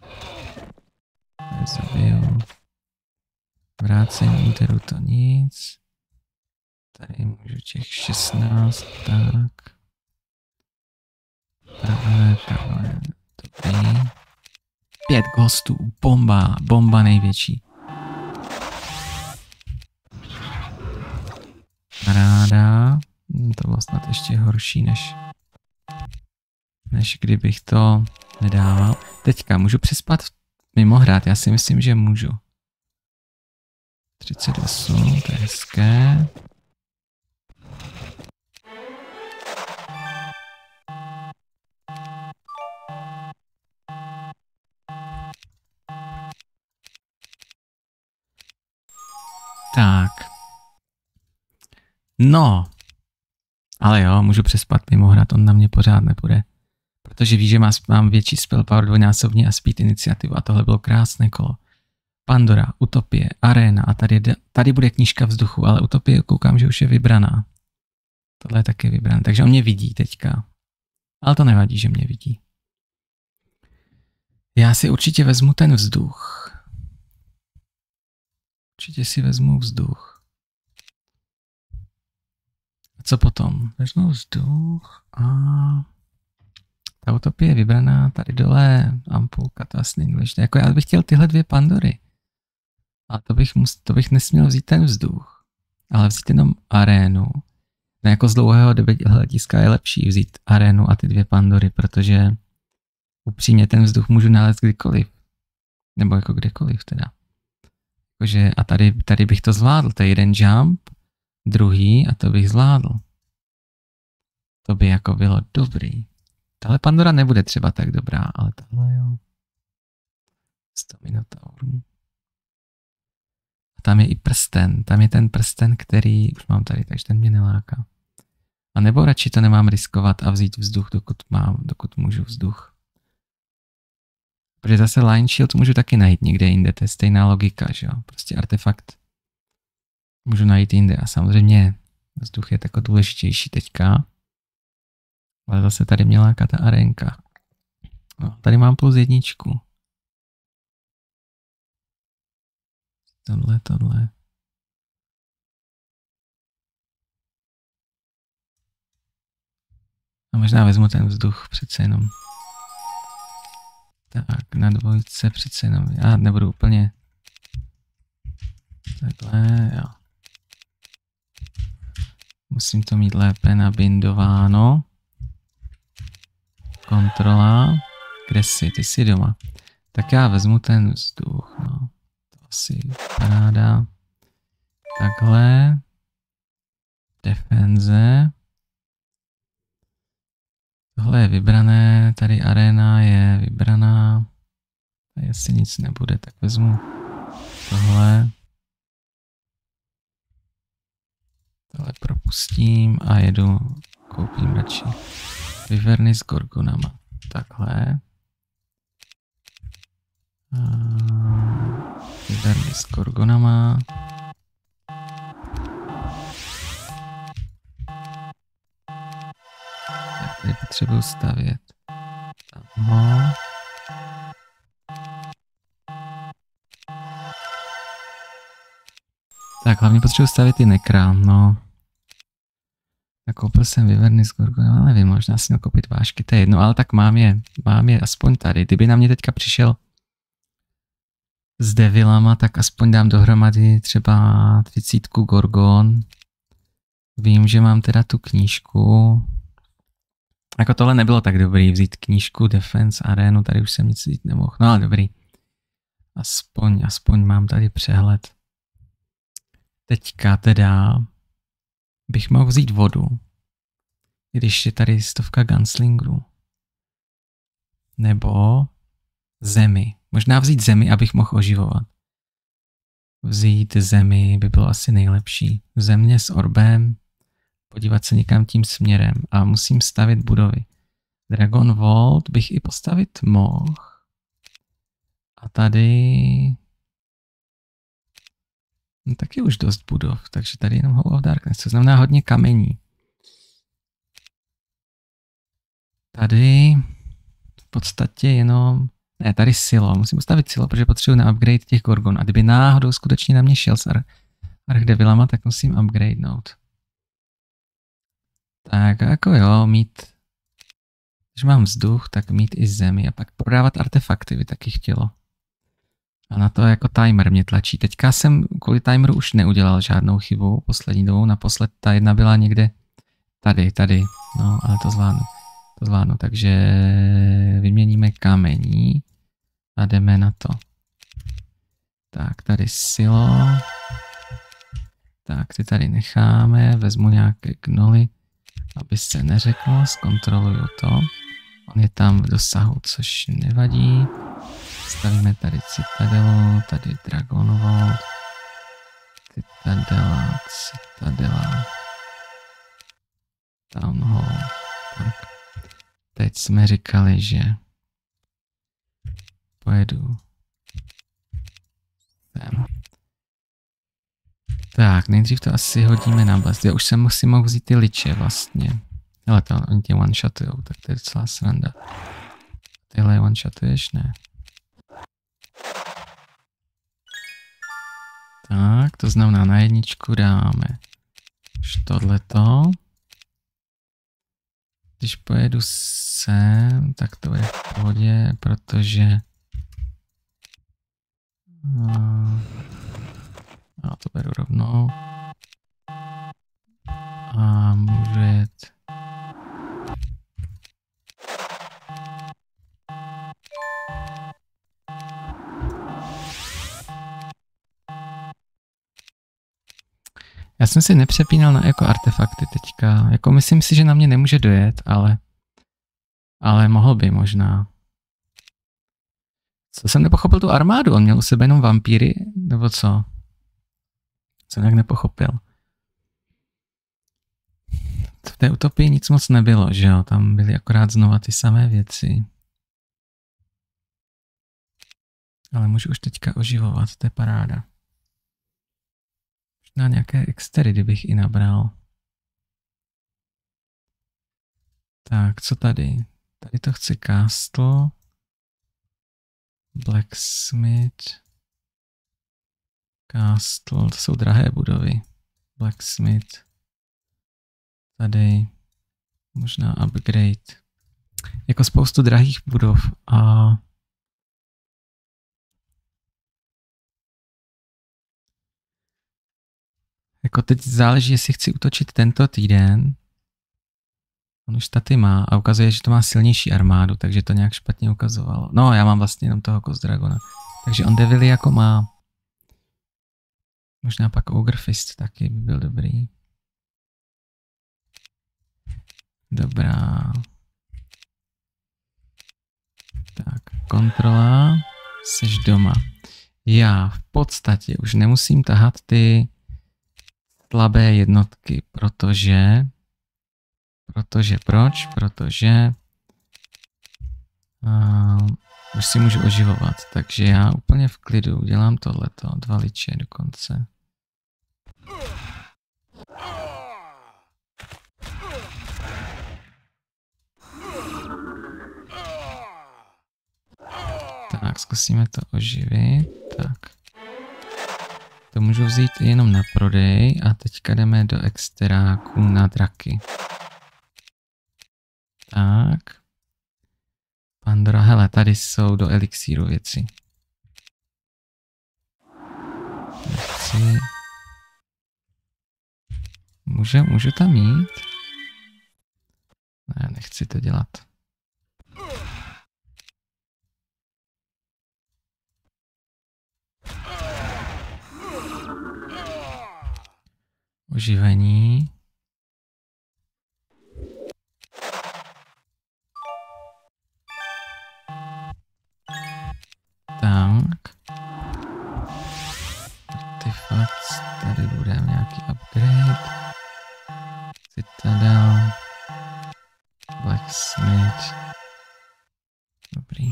zabiju, vrácení úderu to nic, tady můžu těch šestnáct, tak, takhle, takhle, dobrý. Pět ghostů, bomba, bomba největší. Ráda, to bylo snad ještě horší, než, než kdybych to nedával. Teďka můžu přespat mimo hrát, já si myslím, že můžu. třicet osm, to je hezké. Tak. No. Ale jo, můžu přespat mimo hrát, on na mě pořád nepůjde. Protože ví, že má, mám větší spell power dvojnásobně a speed iniciativu a tohle bylo krásné kolo. Pandora, Utopie, Arena a tady, tady bude knížka vzduchu, ale Utopie koukám, že už je vybraná. Tohle je taky vybrané, takže on mě vidí teďka. Ale to nevadí, že mě vidí. Já si určitě vezmu ten vzduch. Určitě si vezmu vzduch. A co potom? Vezmu vzduch a ta Utopie je vybraná tady dole, ampulka, to asi není důležité. Jako já bych chtěl tyhle dvě Pandory. A to bych, mus, to bych nesměl vzít ten vzduch, ale vzít jenom arénu. No jako z dlouhého hlediska je lepší vzít arénu a ty dvě Pandory, protože upřímně ten vzduch můžu nalézt kdykoliv. Nebo jako kdekoliv teda. Jakože, a tady, tady bych to zvládl, to je jeden jump, druhý a to bych zvládl. To by jako bylo dobrý. Tahle Pandora nebude třeba tak dobrá, ale tahle jo. sto minotaurů. A tam je i prsten, tam je ten prsten, který už mám tady, takže ten mě neláká. A nebo radši to nemám riskovat a vzít vzduch, dokud mám, dokud můžu vzduch. Protože zase Line Shield můžu taky najít někde jinde, to je stejná logika, že jo. Prostě artefakt můžu najít jinde a samozřejmě vzduch je tako důležitější teďka. Ale zase tady mě láká ta arénka. No, tady mám plus jedničku. Tohle, tohle. A možná vezmu ten vzduch přece jenom. Tak, na dvojce přece jenom. Já nebudu úplně. Takhle, jo. Musím to mít lépe nabindováno. Kontrola. Kde jsi? Ty jsi doma. Tak já vezmu ten vzduch, no. To asi paráda. Takhle. Defenze. Tohle je vybrané, tady arena je vybraná. Tady asi nic nebude, tak vezmu tohle. Tohle propustím a jedu, koupím radši Vyverny s gorgonama. Takhle. Vyverny s gorgonama. Tak tady potřebuji stavět. Tamho. Tak hlavně potřebuji stavět i nekra, no. Nakoupil jsem Vyverny s gorgonama, ale nevím, možná si měl koupit vášky, to je jedno, ale tak mám je, mám je aspoň tady. Kdyby na mě teďka přišel s devilama, tak aspoň dám dohromady třeba třicítku gorgon. Vím, že mám teda tu knížku. Jako tohle nebylo tak dobrý, vzít knížku, defense, arénu, tady už jsem nic vzít nemohl, no ale dobrý. Aspoň, aspoň mám tady přehled. Teďka teda bych mohl vzít vodu, když je tady stovka gunslingerů. Nebo zemi. Možná vzít zemi, abych mohl oživovat. Vzít zemi by bylo asi nejlepší. Země s orbem, podívat se někam tím směrem a musím stavět budovy. Dragon Vault bych i postavit mohl. A tady no, taky už dost budov, takže tady jenom Hall of Darkness, to znamená hodně kamení. Tady v podstatě jenom, ne, tady silo, musím postavit silo, protože potřebuji na upgrade těch gorgon. A kdyby náhodou skutečně na mě šel s Ar Archdevilama, tak musím upgradenout. Tak jako jo, mít, když mám vzduch, tak mít i zemi a pak prodávat artefakty by taky chtělo. A na to jako timer mě tlačí. Teďka jsem kvůli timeru už neudělal žádnou chybu poslední dobou. Naposled ta jedna byla někde tady, tady. No, ale to zvládnu. To zvládnu, takže vyměníme kamení a jdeme na to. Tak, tady silo. Tak, ty tady necháme. Vezmu nějaké gnoly, aby se neřeklo. Zkontroluju to. On je tam v dosahu, což nevadí. Stavíme tady Citadelu, tady Dragon Vault, Citadela, Citadela, Town Hall. Tak. Teď jsme říkali, že pojedu sem. Tak, nejdřív to asi hodíme na blast. Já už jsem si mohl vzít ty liče vlastně. Ale to oni tě one-shotujou, tak to je docela sranda. Tyhle one-shotuješ? Ne. Tak, to znamená na jedničku dáme už tohleto. Když pojedu sem, tak to je v pohodě, protože a to beru rovnou. A můžu jet Já jsem si nepřepínal na jako artefakty teďka. Jako myslím si, že na mě nemůže dojet, ale... Ale mohl by možná. Co jsem nepochopil tu armádu? On měl u sebe jenom vampíry? Nebo co? Jsem nějak nepochopil. V té utopii nic moc nebylo, že jo? Tam byly akorát znova ty samé věci. Ale můžu už teďka oživovat, to je paráda. Možná nějaké extery, kdybych i nabral. Tak, co tady? Tady to chci Castle. Blacksmith. Castle, to jsou drahé budovy. Blacksmith. Tady možná upgrade. Jako spoustu drahých budov a jako teď záleží, jestli chci útočit tento týden. On už tady má a ukazuje, že to má silnější armádu, takže to nějak špatně ukazovalo. No, já mám vlastně jenom toho Ghost Dragona. Takže on Devily jako má. Možná pak Ogre Fist taky by byl dobrý. Dobrá. Tak, kontrola. Seš doma. Já v podstatě už nemusím tahat ty slabé jednotky, protože... Protože proč? Protože... Uh, už si můžu oživovat, takže já úplně v klidu udělám tohleto. Dva liče dokonce. Tak, zkusíme to oživit. Tak. To můžu vzít jenom na prodej a teďka jdeme do exteráku na draky. Tak. Pandora, hele, tady jsou do elixíru věci. Nechci. Můžu, můžu tam jít? Ne, nechci to dělat. Oživení. Tak. Artifakt. Tady bude nějaký upgrade. Citadel. Blacksmith. Dobrý.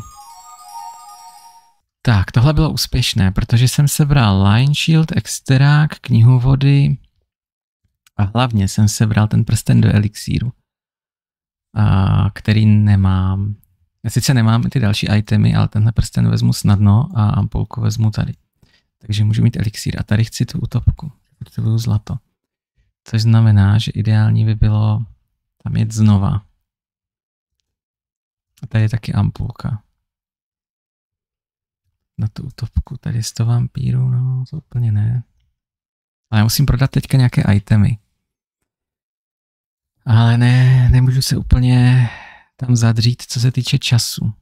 Tak, tohle bylo úspěšné, protože jsem sebral Line Shield, Exterák, knihu vody a hlavně jsem sebral ten prsten do elixíru, a který nemám. Já sice nemám ty další itemy, ale tenhle prsten vezmu snadno a ampulku vezmu tady. Takže můžu mít elixír a tady chci tu utopku. Potřebuju zlato. Což znamená, že ideální by bylo tam jet znova. A tady je taky ampulka. Na tu utopku. Tady z toho vampíru, no to úplně ne. Ale já musím prodat teďka nějaké itemy. Ale ne, nemůžu se úplně tam zadřít, co se týče času.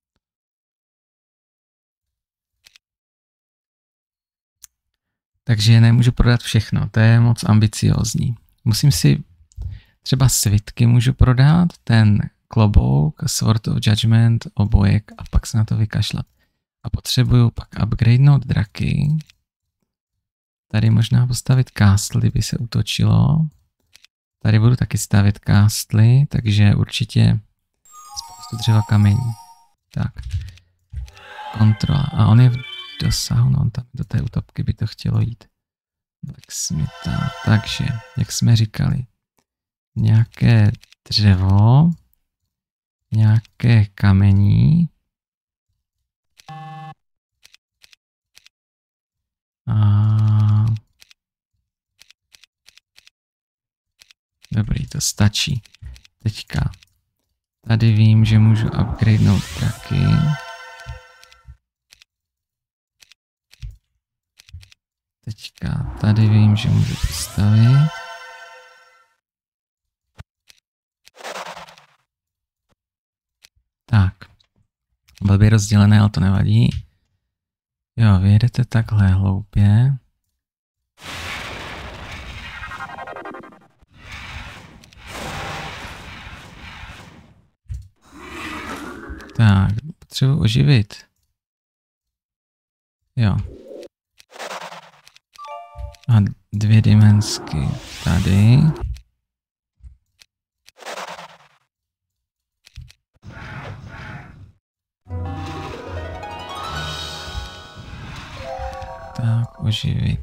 Takže nemůžu prodat všechno, to je moc ambiciózní. Musím si třeba svitky můžu prodat, ten klobouk, Sword of Judgment, obojek a pak se na to vykašlat. A potřebuju pak upgradenout draky. Tady možná postavit castle, kdyby se útočilo. Tady budu taky stavět castle, takže určitě spoustu dřeva kamení. Tak. Kontrola. A on je v dosahu, no on tam do té utopky by to chtělo jít. Blacksmitha. Takže, jak jsme říkali, nějaké dřevo, nějaké kamení, a dobrý, to stačí. Teďka tady vím, že můžu upgradenout draky. Teďka tady vím, že můžu postavit. Tak. Blbě rozdělené, ale to nevadí. Jo, vy jedete takhle hloupě. Tak, potřebuji oživit. Jo. A dvě dimensky tady. Tak, oživit.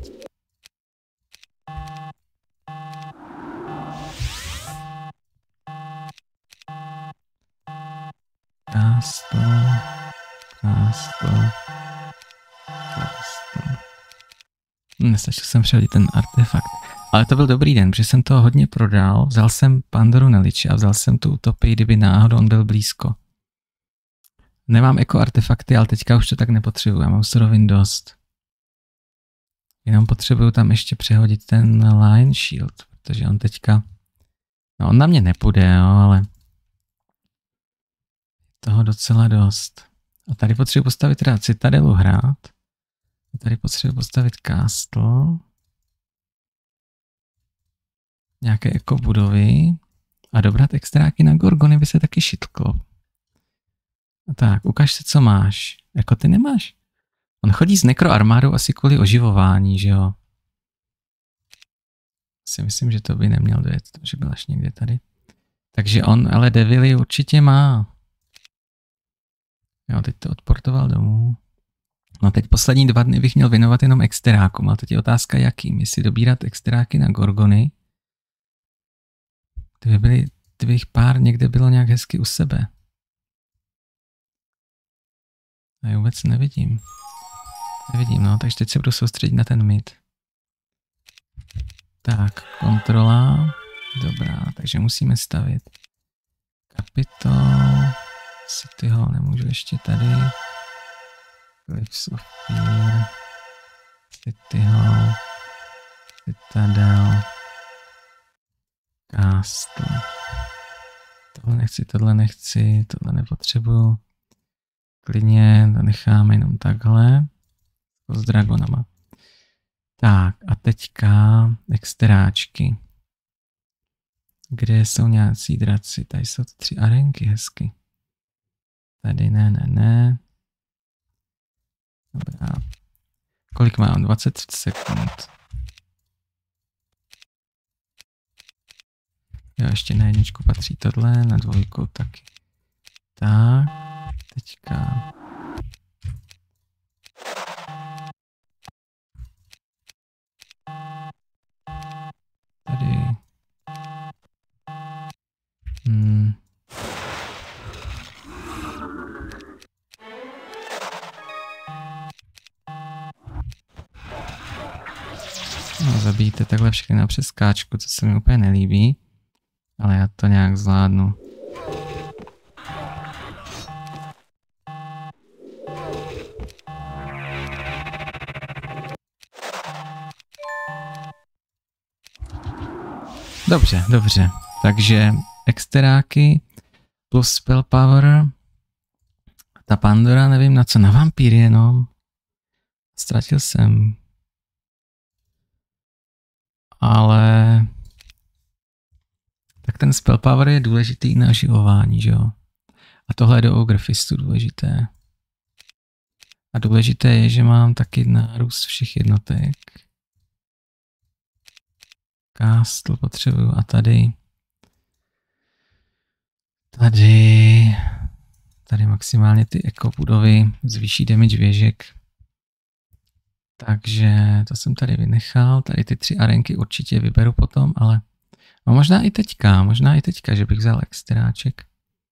Castle, castle, castle. Nestačil jsem přehodit ten artefakt. Ale to byl dobrý den, protože jsem toho hodně prodal. Vzal jsem Pandoru Neliče a vzal jsem tu utopii, kdyby náhodou on byl blízko. Nemám eko artefakty, ale teďka už to tak nepotřebuji. Já mám surovin dost. Jenom potřebuju tam ještě přehodit ten line shield, protože on teďka... No on na mě nepůjde, jo, ale... Toho docela dost. A tady potřebuji postavit teda Citadelu hrát. A tady potřebuji postavit castle. Nějaké eko budovy. A dobrat extráky na Gorgony by se taky šitklo. A tak, ukaž se, co máš. Jako ty nemáš? On chodí s nekroarmádou asi kvůli oživování, že jo? Si myslím, že to by neměl dojet, že byl až někde tady. Takže on ale Devily určitě má. Jo, teď to odportoval domů. No teď poslední dva dny bych měl věnovat jenom exterákům, ale teď je otázka jakým. Jestli dobírat exteráky na Gorgony. Kdyby byly, kdybych pár někde bylo nějak hezky u sebe. A já vůbec nevidím. Nevidím, no, takže teď se budu soustředit na ten mid. Tak, kontrola. Dobrá, takže musíme stavit. Kapitol. City Hall nemůžu ještě tady. Cliffs of Fear. City Hall. Citadel. Castle. Tohle nechci, tohle nechci, tohle nepotřebuju. Klidně to necháme jenom takhle. S dragonama. Tak a teďka exteráčky. Kde jsou nějací draci? Tady jsou tři arenky hezky. Tady ne, ne, ne. Dobrá. Kolik mám? dvacet sekund. Jo, ještě na jedničku patří tohle, na dvojku taky. Tak, teďka. Tady. Hmm. No, zabijte takhle všechny na přeskáčku, co se mi úplně nelíbí. Ale já to nějak zvládnu. Dobře, dobře. Takže exteráky plus spell power. Ta Pandora, nevím na co, na vampír jenom. Ztratil jsem. Ale... Tak ten spell power je důležitý na oživování, že jo? A tohle je do Ogre Fistu důležité. A důležité je, že mám taky nárůst všech jednotek. Castle potřebuju a tady. Tady. Tady maximálně ty eko budovy zvýší damage věžek. Takže to jsem tady vynechal. Tady ty tři arenky určitě vyberu potom, ale no možná i teďka, možná i teďka, že bych vzal extráček.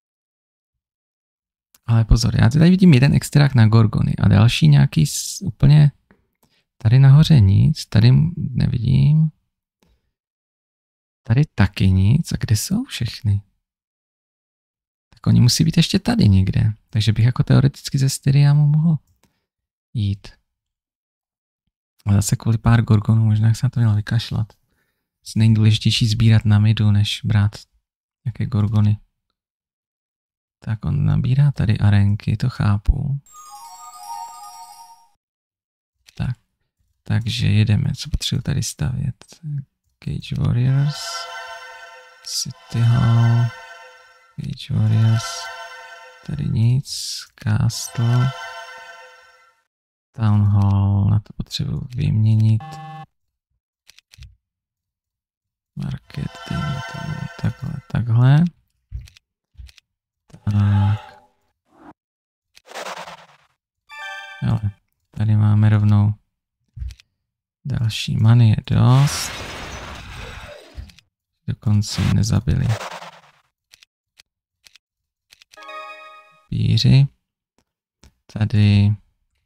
Ale pozor, já tady vidím jeden extrák na Gorgony a další nějaký úplně tady nahoře nic, tady nevidím. Tady taky nic. A kde jsou všechny? Tak oni musí být ještě tady někde. Takže bych jako teoreticky ze Styriamu mohl jít. A zase kvůli pár Gorgonů možná se na to měl vykašlat. Nejdůležitější sbírat na midu, než brát nějaké Gorgony. Tak on nabírá tady arenky, to chápu. Tak. Takže jedeme, co potřebuji tady stavět. Cage Warriors. City Hall. Cage Warriors. tady nic. Castle. Town Hall, na to potřebuji vyměnit. Marketing, takhle, takhle. Tak. Ale tady máme rovnou další money, je dost. Dokonce ji nezabili. Píři. Tady.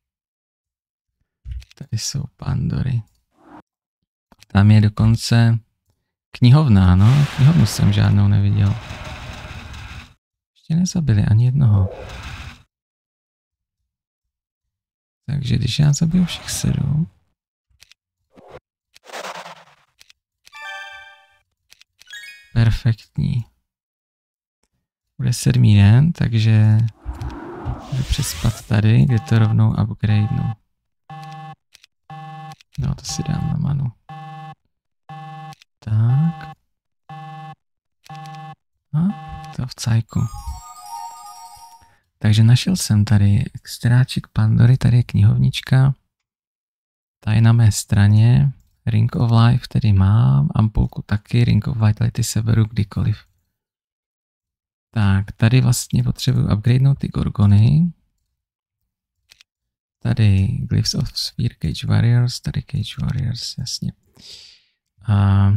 Tady jsou Pandory. Tam je dokonce knihovna, no. Knihovnu jsem žádnou neviděl. Ještě nezabili ani jednoho. Takže když já zabiju všech sedm. Perfektní. Bude sedmý den, takže můžu přespat tady, kde to rovnou upgradenu. No, to si dám na manu. Tak. A to v cajku. Takže našel jsem tady extráček Pandory, tady je knihovnička. Ta je na mé straně. Ring of Life tedy mám, ampulku taky, Ring of Vitality se beru kdykoliv. Tak, tady vlastně potřebuji upgradenout ty Gorgony. Tady Glyphs of Sphere, Cage Warriors, tady Cage Warriors, jasně. A...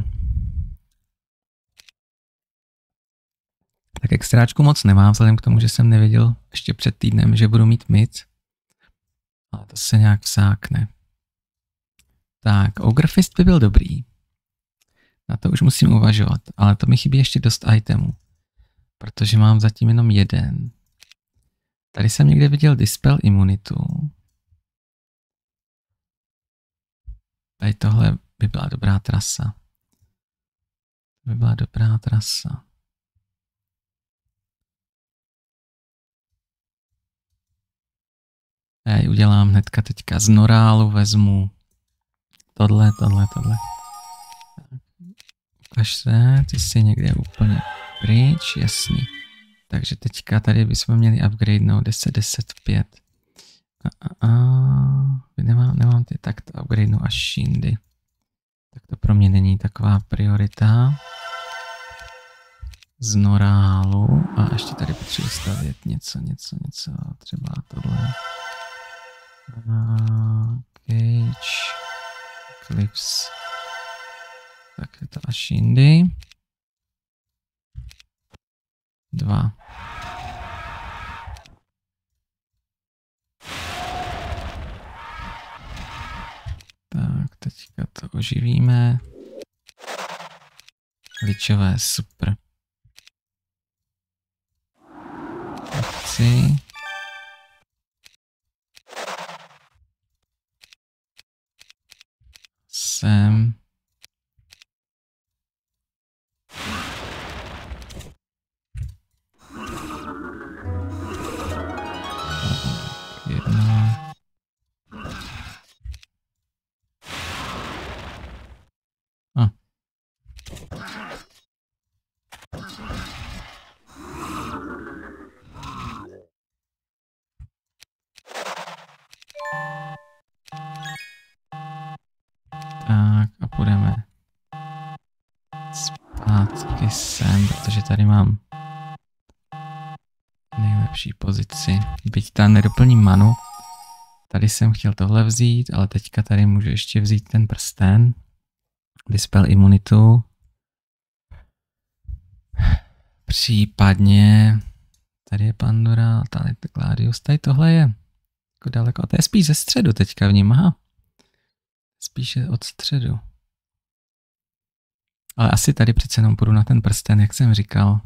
Tak extráčku moc nemám, vzhledem k tomu, že jsem nevěděl ještě před týdnem, že budu mít mid. Ale to se nějak vsákne. Tak, Ogrefist by byl dobrý. Na to už musím uvažovat, ale to mi chybí ještě dost itemů. Protože mám zatím jenom jeden. Tady jsem někde viděl Dispel imunitu. Tady tohle by byla dobrá trasa. To by byla dobrá trasa. Já ji udělám hnedka teďka z Norálu, vezmu tohle, tohle, tohle. Ukaž se, ty jsi někde úplně pryč, jasný. Takže teďka tady bychom měli upgradenout deset, deset, pět. A, a, a. Nemám, nemám ty, tak to upgradenu až jindy. Tak to pro mě není taková priorita. Z Norálu. A ještě tady potřebuji stavět něco, něco, něco. Třeba tohle. A, Cage. Clips. Tak je to až jindy. Dva. Tak, teďka to oživíme. Ličové, super. Chci. Sem. Jedna. A. Tak a půjdeme zpátky sem, protože tady mám nejlepší pozici. Byť tam nedoplním manu. Tady jsem chtěl tohle vzít, ale teďka tady můžu ještě vzít ten prsten. Dispel imunitu. Případně tady je Pandora, tady je Gladius, tady tohle je jako daleko. To je spíš ze středu teďka v ním, aha. Spíše od středu. Ale asi tady přece jenom půjdu na ten prsten, jak jsem říkal.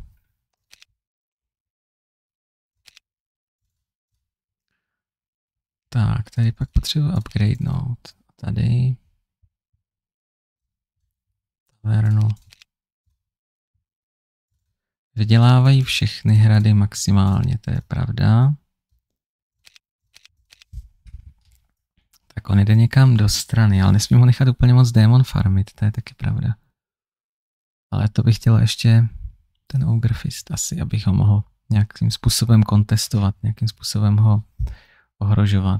Tak, tady pak potřebuji upgradenout. Tady. Tavernu. Vydělávají všechny hrady maximálně, to je pravda. Tak on jde někam do strany, ale nesmím ho nechat úplně moc démon farmit, to je taky pravda. Ale to bych chtěl ještě ten Ogrefist asi, abych ho mohl nějakým způsobem kontestovat, nějakým způsobem ho ohrožovat.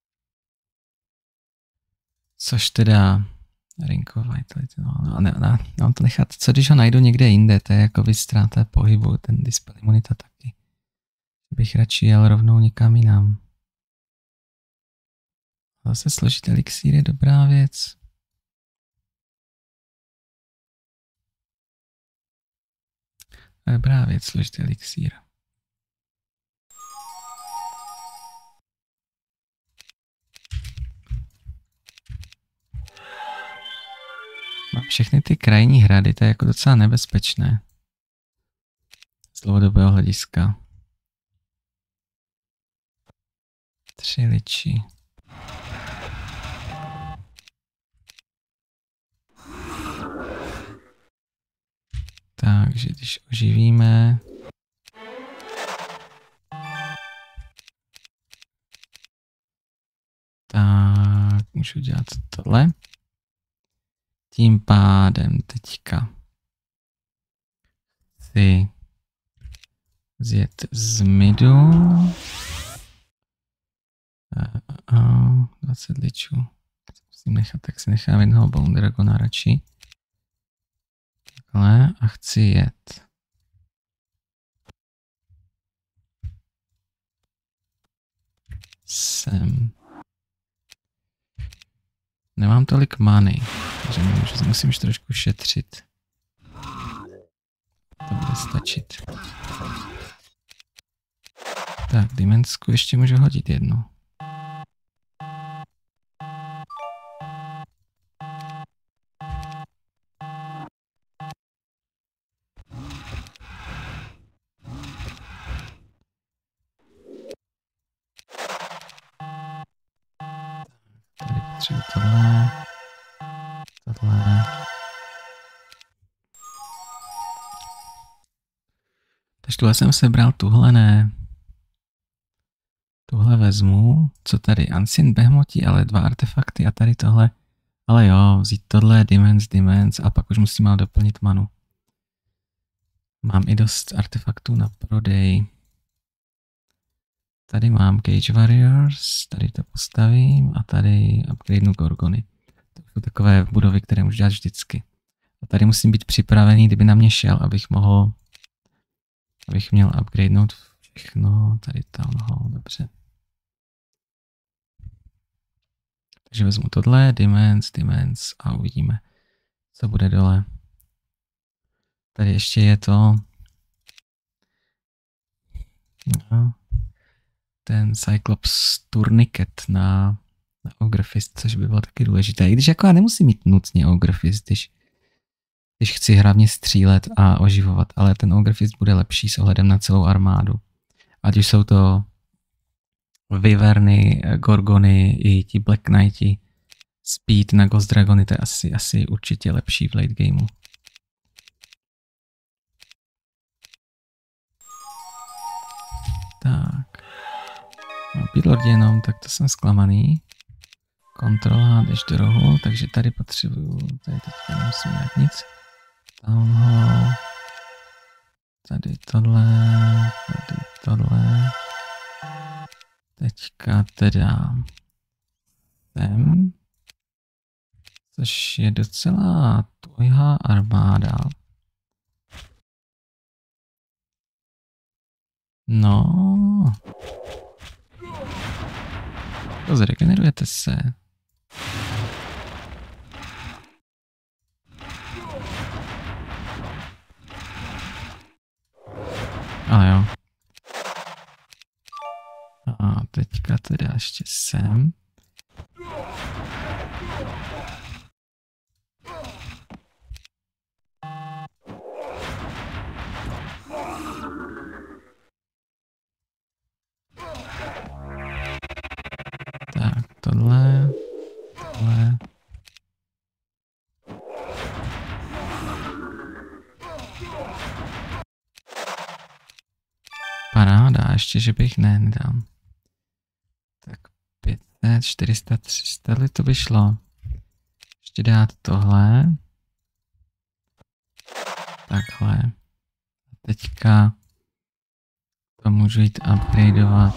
Což teda Ring of Vitality, no, ne, ne, mám to nechat, co když ho najdu někde jinde, to je jako ztráta pohybu, ten dispel imunita taky. Bych radši jel rovnou někam jinam. Zase složit elixír je dobrá věc. Dobrá věc, složit elixír. Mám všechny ty krajní hrady, to je jako docela nebezpečné. Z dlouhodobého hlediska. Tři liči. Takže když oživíme... Tak můžu dělat tohle. Tím pádem teďka chci zjet z midu. dvacet ličů. Musím nechat, tak si nechám jednoho Bone Dragona radši. Takhle a chci jet. Sem. Nemám tolik many, takže můžu, musím už trošku šetřit. To bude stačit. Tak, dimensku ještě můžu hodit jednu. Tady potřebuji tohle. Tohle. Takže tuhle jsem sebral, tuhle ne. Tuhle vezmu. Co tady? Ancient Behemothi, ale dva artefakty a tady tohle. Ale jo, vzít tohle, Dimens, Dimens a pak už musím ale doplnit manu. Mám i dost artefaktů na prodej. Tady mám Cage Warriors, tady to postavím a tady upgradenu Gorgony. To jsou takové budovy, které můžu dělat vždycky. A tady musím být připravený, kdyby na mě šel, abych mohl, abych měl upgradenout všechno. Tady tam, no, dobře. Takže vezmu tohle, Dimens, Dimens a uvidíme, co bude dole. Tady ještě je to no, ten Cyclops Tourniquet na, na Ogre Fist, což by bylo taky důležité. I když jako já nemusím mít nutně Ogre Fist, když, když chci hlavně střílet a oživovat, ale ten Ogre Fist bude lepší s ohledem na celou armádu. Ať už jsou to Wyverny, Gorgony i ti Black Knighti, Speed na Ghost Dragony, to je asi, asi určitě lepší v late gameu. Tak. No, Pidlord jenom, tak to jsem zklamaný. Kontrola, jdeš do rohu, takže tady potřebuju, tady teďka nemusím dělat nic. Townhall. Tady tohle, tady tohle. Teďka teda sem. Což je docela tvoja armáda. No. To zregenerujete se. Ale jo. A teďka teda ještě sem. Tak, tohle, tohle. Paráda, ještě, že bych ne, nedám. Tak pět set, čtyři sta, tři sta, to by šlo. Ještě dát tohle. Takhle. A teďka To můžu jít upgradeovat.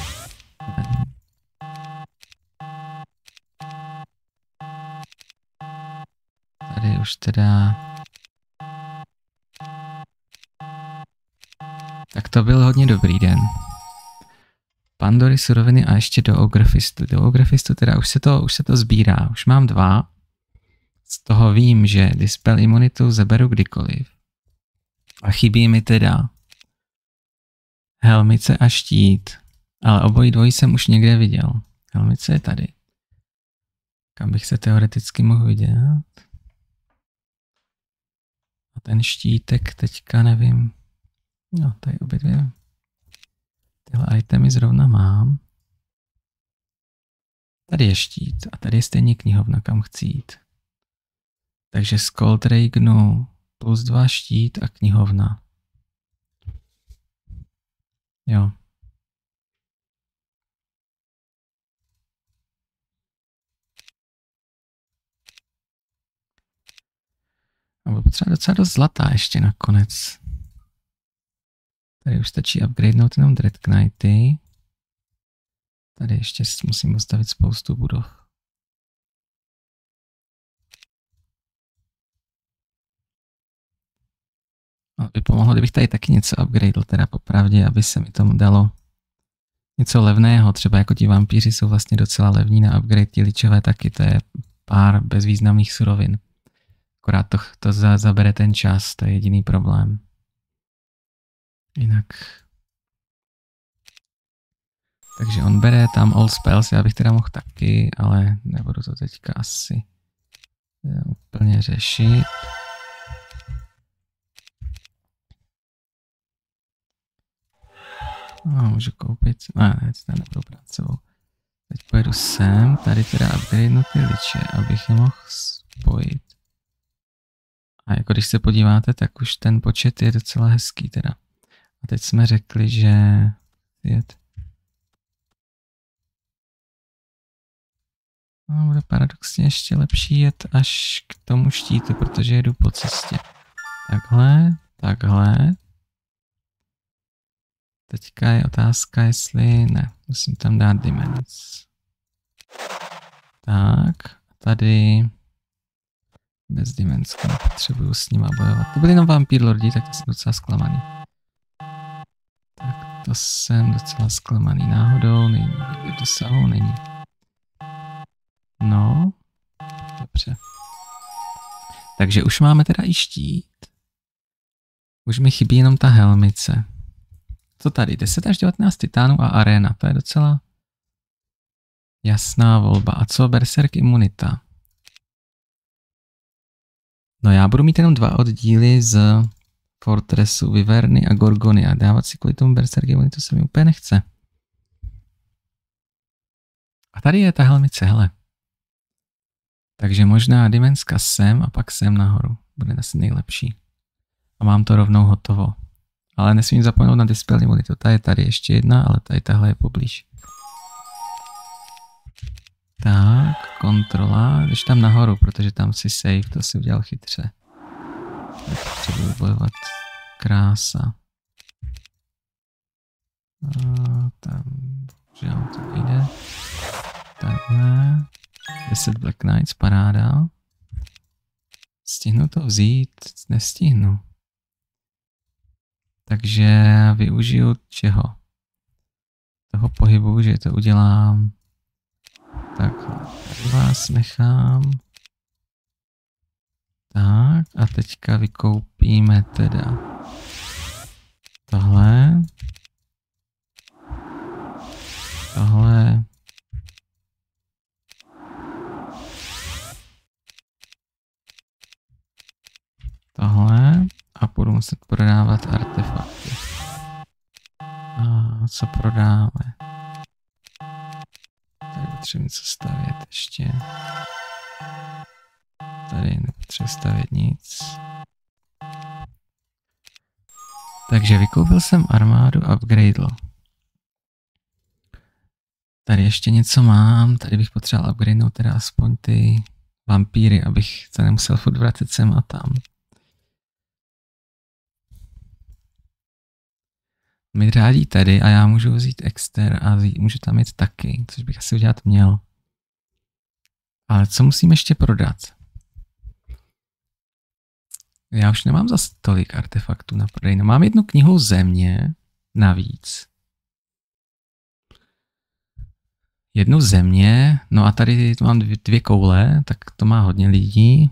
Tady už teda... Tak to byl hodně dobrý den. Pandory, suroviny a ještě do Ogrfistu. Do Ogrfistu teda už se to, už se to sbírá. Už mám dva. Z toho vím, že Dispel imunitu zaberu kdykoliv. A chybí mi teda helmice a štít. Ale obojí dvojí jsem už někde viděl. Helmice je tady. Kam bych se teoreticky mohl vidět. A ten štítek teďka nevím. No, tady obě dvě. Tyhle itemy zrovna mám. Tady je štít a tady je stejně knihovna, kam chci jít. Takže z Cold Reaganu plus dva štít a knihovna. Jo. A budu potřeba docela dost zlata ještě nakonec. Tady už stačí upgradenout jenom Dread Knighty. Tady ještě musím postavit spoustu budov. No, by pomohlo, kdybych tady taky něco upgradel, teda popravdě, aby se mi tomu dalo něco levného. Třeba jako ti vampíři jsou vlastně docela levní na upgrade, ti ličové taky, to je pár bezvýznamných surovin. Akorát to, to za, zabere ten čas, to je jediný problém. Jinak... Takže on bere tam all spells, já bych teda mohl taky, ale nebudu to teďka asi úplně řešit. No, můžu koupit, ne, ne, to nebudu brát sebou. Teď pojedu sem, tady teda upgradenu ty liče, abych je mohl spojit. A jako když se podíváte, tak už ten počet je docela hezký teda. A teď jsme řekli, že jet. No, bude paradoxně ještě lepší jet až k tomu štítu, protože jedu po cestě. Takhle, takhle. Teďka je otázka, jestli ne, musím tam dát Demons. Tak, tady bez Demonska nepotřebuju s nima bojovat. To byli jenom vampír lordi, tak to jsem docela zklamaný. Tak to jsem docela zklamaný náhodou, není někde v dosahu, není. No, dobře. Takže už máme teda i štít. Už mi chybí jenom ta helmice. Co tady? deset až devatenáct titánů a arena. To je docela jasná volba. A co berserk imunita? No já budu mít jenom dva oddíly z Fortressu, Viverny a Gorgony. A dávat si kvůli tomu berserk imunitu se mi úplně nechce. A tady je ta helmice, hele. Takže možná Dimenska sem a pak sem nahoru. Bude asi nejlepší. A mám to rovnou hotovo. Ale nesmím zapomenout na Dispel imunitu. Ta je tady ještě jedna, ale tady tahle je poblíž. Tak, kontrola. Jdeš tam nahoru, protože tam si save, to si udělal chytře. Potřebuji bojovat. Krása. A tam, bohužel to nejde. Takhle. deset Black Knights, paráda. Stihnu to vzít? Nestihnu. Takže využiju čeho? Toho pohybu, že to udělám. Tak, tady vás nechám. Tak, a teďka vykoupíme teda tohle. Tohle. Tohle. A budu muset prodávat artefakty. A co prodáme? Tady potřebuji něco stavět ještě. Tady nepotřebuji stavět nic. Takže vykoupil jsem armádu, upgradel. Tady ještě něco mám, tady bych potřeboval upgradenout teda aspoň ty vampíry, abych se nemusel furt vracet sem a tam. mi řádí tady a já můžu vzít exter a můžu tam jít taky, což bych asi udělat měl. Ale co musím ještě prodat? Já už nemám zase tolik artefaktů na prodej. No, mám jednu knihu země navíc. Jednu země, no a tady mám dvě, dvě koule, tak to má hodně lidí.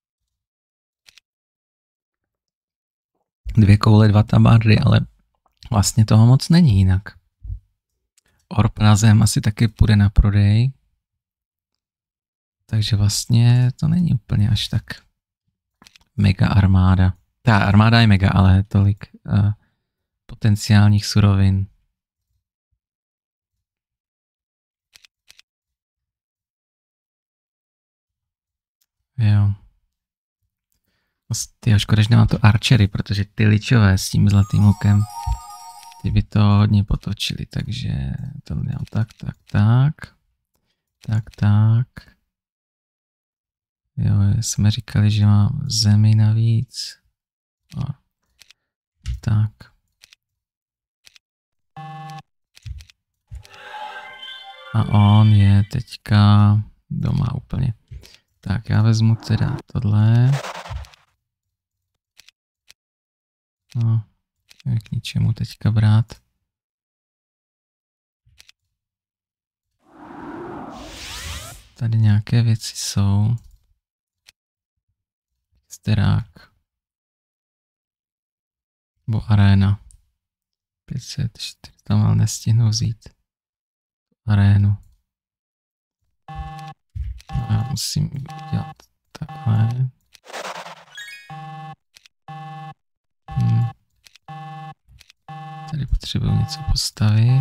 Dvě koule, dva tabardy, ale vlastně toho moc není jinak. Orb na zem asi taky půjde na prodej. Takže vlastně to není úplně až tak mega armáda. Ta armáda je mega, ale tolik uh, potenciálních surovin. Jo. Tyjo, škoda, že nemám to archery, protože ty ličové s tím zlatým lukem, ty by to hodně potočili, takže to dělám tak, tak, tak, tak, tak. Jo, jsme říkali, že mám zemi navíc. O, tak. A on je teďka doma úplně. Tak, já vezmu teda tohle. No, je k ničemu teďka brát. Tady nějaké věci jsou. Sterák. Bo arena. pět set čtyři, tam ale nestihnu vzít arénu. No, já musím dělat takhle. Hmm. Tady potřebuji něco postavit.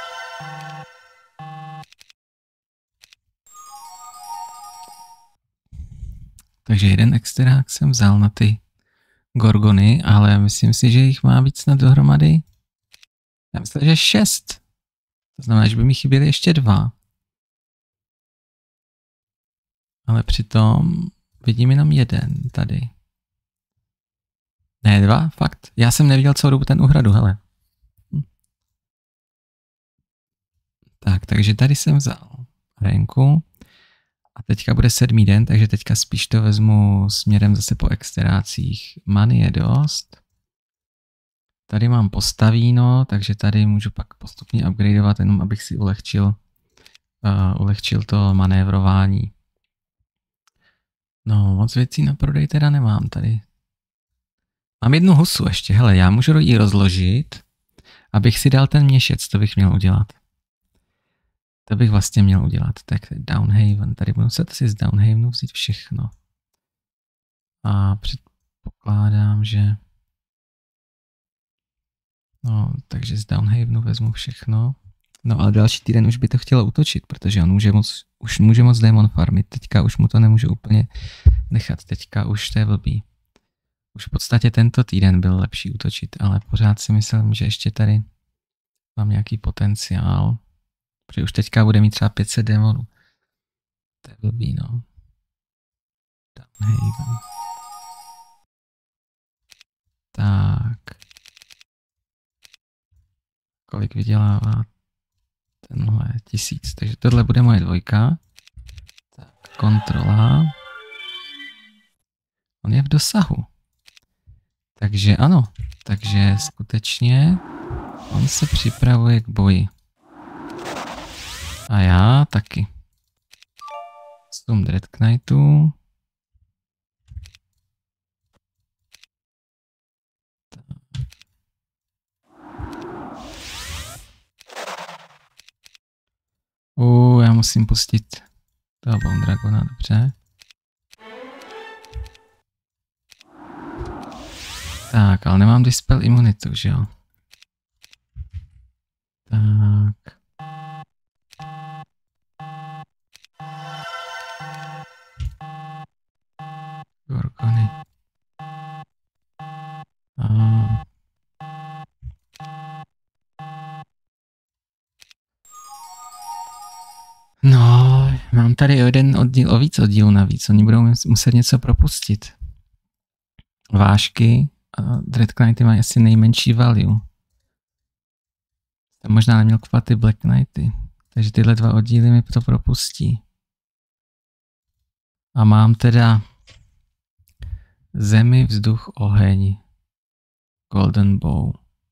Takže jeden exterák jsem vzal na ty gorgony, ale myslím si, že jich má víc na dohromady. Já myslím, že šest. To znamená, že by mi chyběly ještě dva. Ale přitom vidím jenom jeden tady. Ne, dva? Fakt. Já jsem neviděl celou dobu ten uhradu, hele. Hm. Tak, takže tady jsem vzal renku. A teďka bude sedmý den, takže teďka spíš to vezmu směrem zase po exterácích. Many je dost. Tady mám postavíno, takže tady můžu pak postupně upgradeovat, jenom abych si ulehčil, uh, ulehčil to manévrování. No, moc věcí na prodej teda nemám tady. Mám jednu husu ještě, hele, já můžu ji rozložit, abych si dal ten měšec, to bych měl udělat. To bych vlastně měl udělat. Tak Downhaven, tady budu muset si z Downhavenu vzít všechno. A předpokládám, že... No, takže z Downhavenu vezmu všechno. No ale další týden už by to chtělo útočit, protože on může moc, už může moc démon farmit. Teďka už mu to nemůžu úplně nechat, teďka už to je blbý. Už v podstatě tento týden byl lepší útočit, ale pořád si myslím, že ještě tady mám nějaký potenciál. Protože už teďka bude mít třeba pět set démonů. To je blbý, no. Downhaven. Tak. Kolik vydělává tenhle? Tisíc. Takže tohle bude moje dvojka. Tak, kontrola. On je v dosahu. Takže ano. Takže skutečně on se připravuje k boji. A já taky. Stum Dread Knightů. Uh, já musím pustit toho Bone Dragona, dobře. Tak, ale nemám dispel imunitu, že jo? Tak. Gorgony. A... No, mám tady jeden oddíl, o víc oddílů navíc, oni budou muset něco propustit. Vážky a Dread Knighty mají asi nejmenší value. To možná neměl kupovat ty Black Knighty. Takže tyhle dva oddíly mi to propustí. A mám teda zemi, vzduch, oheň. Golden Bow.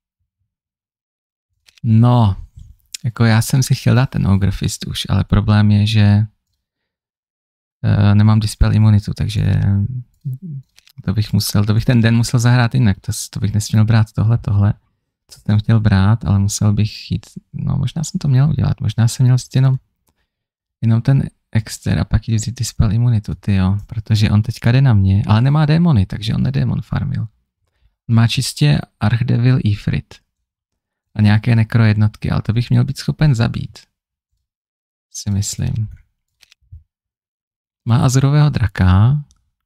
No, jako já jsem si chtěl dát ten Ogre Fist už, ale problém je, že uh, nemám Dispel imunitu, takže to bych musel, to bych ten den musel zahrát jinak, to, to bych nesměl brát tohle, tohle, co jsem chtěl brát, ale musel bych jít, no možná jsem to měl udělat, možná jsem měl vzít jenom, jenom ten exter a pak jít vzít Dispel imunitu, tyjo, protože on teďka jde na mě, ale nemá démony, takže on nedémon farmil. On má čistě Archdevil Ifrit a nějaké nekro jednotky, ale to bych měl být schopen zabít, si myslím. Má azurového draka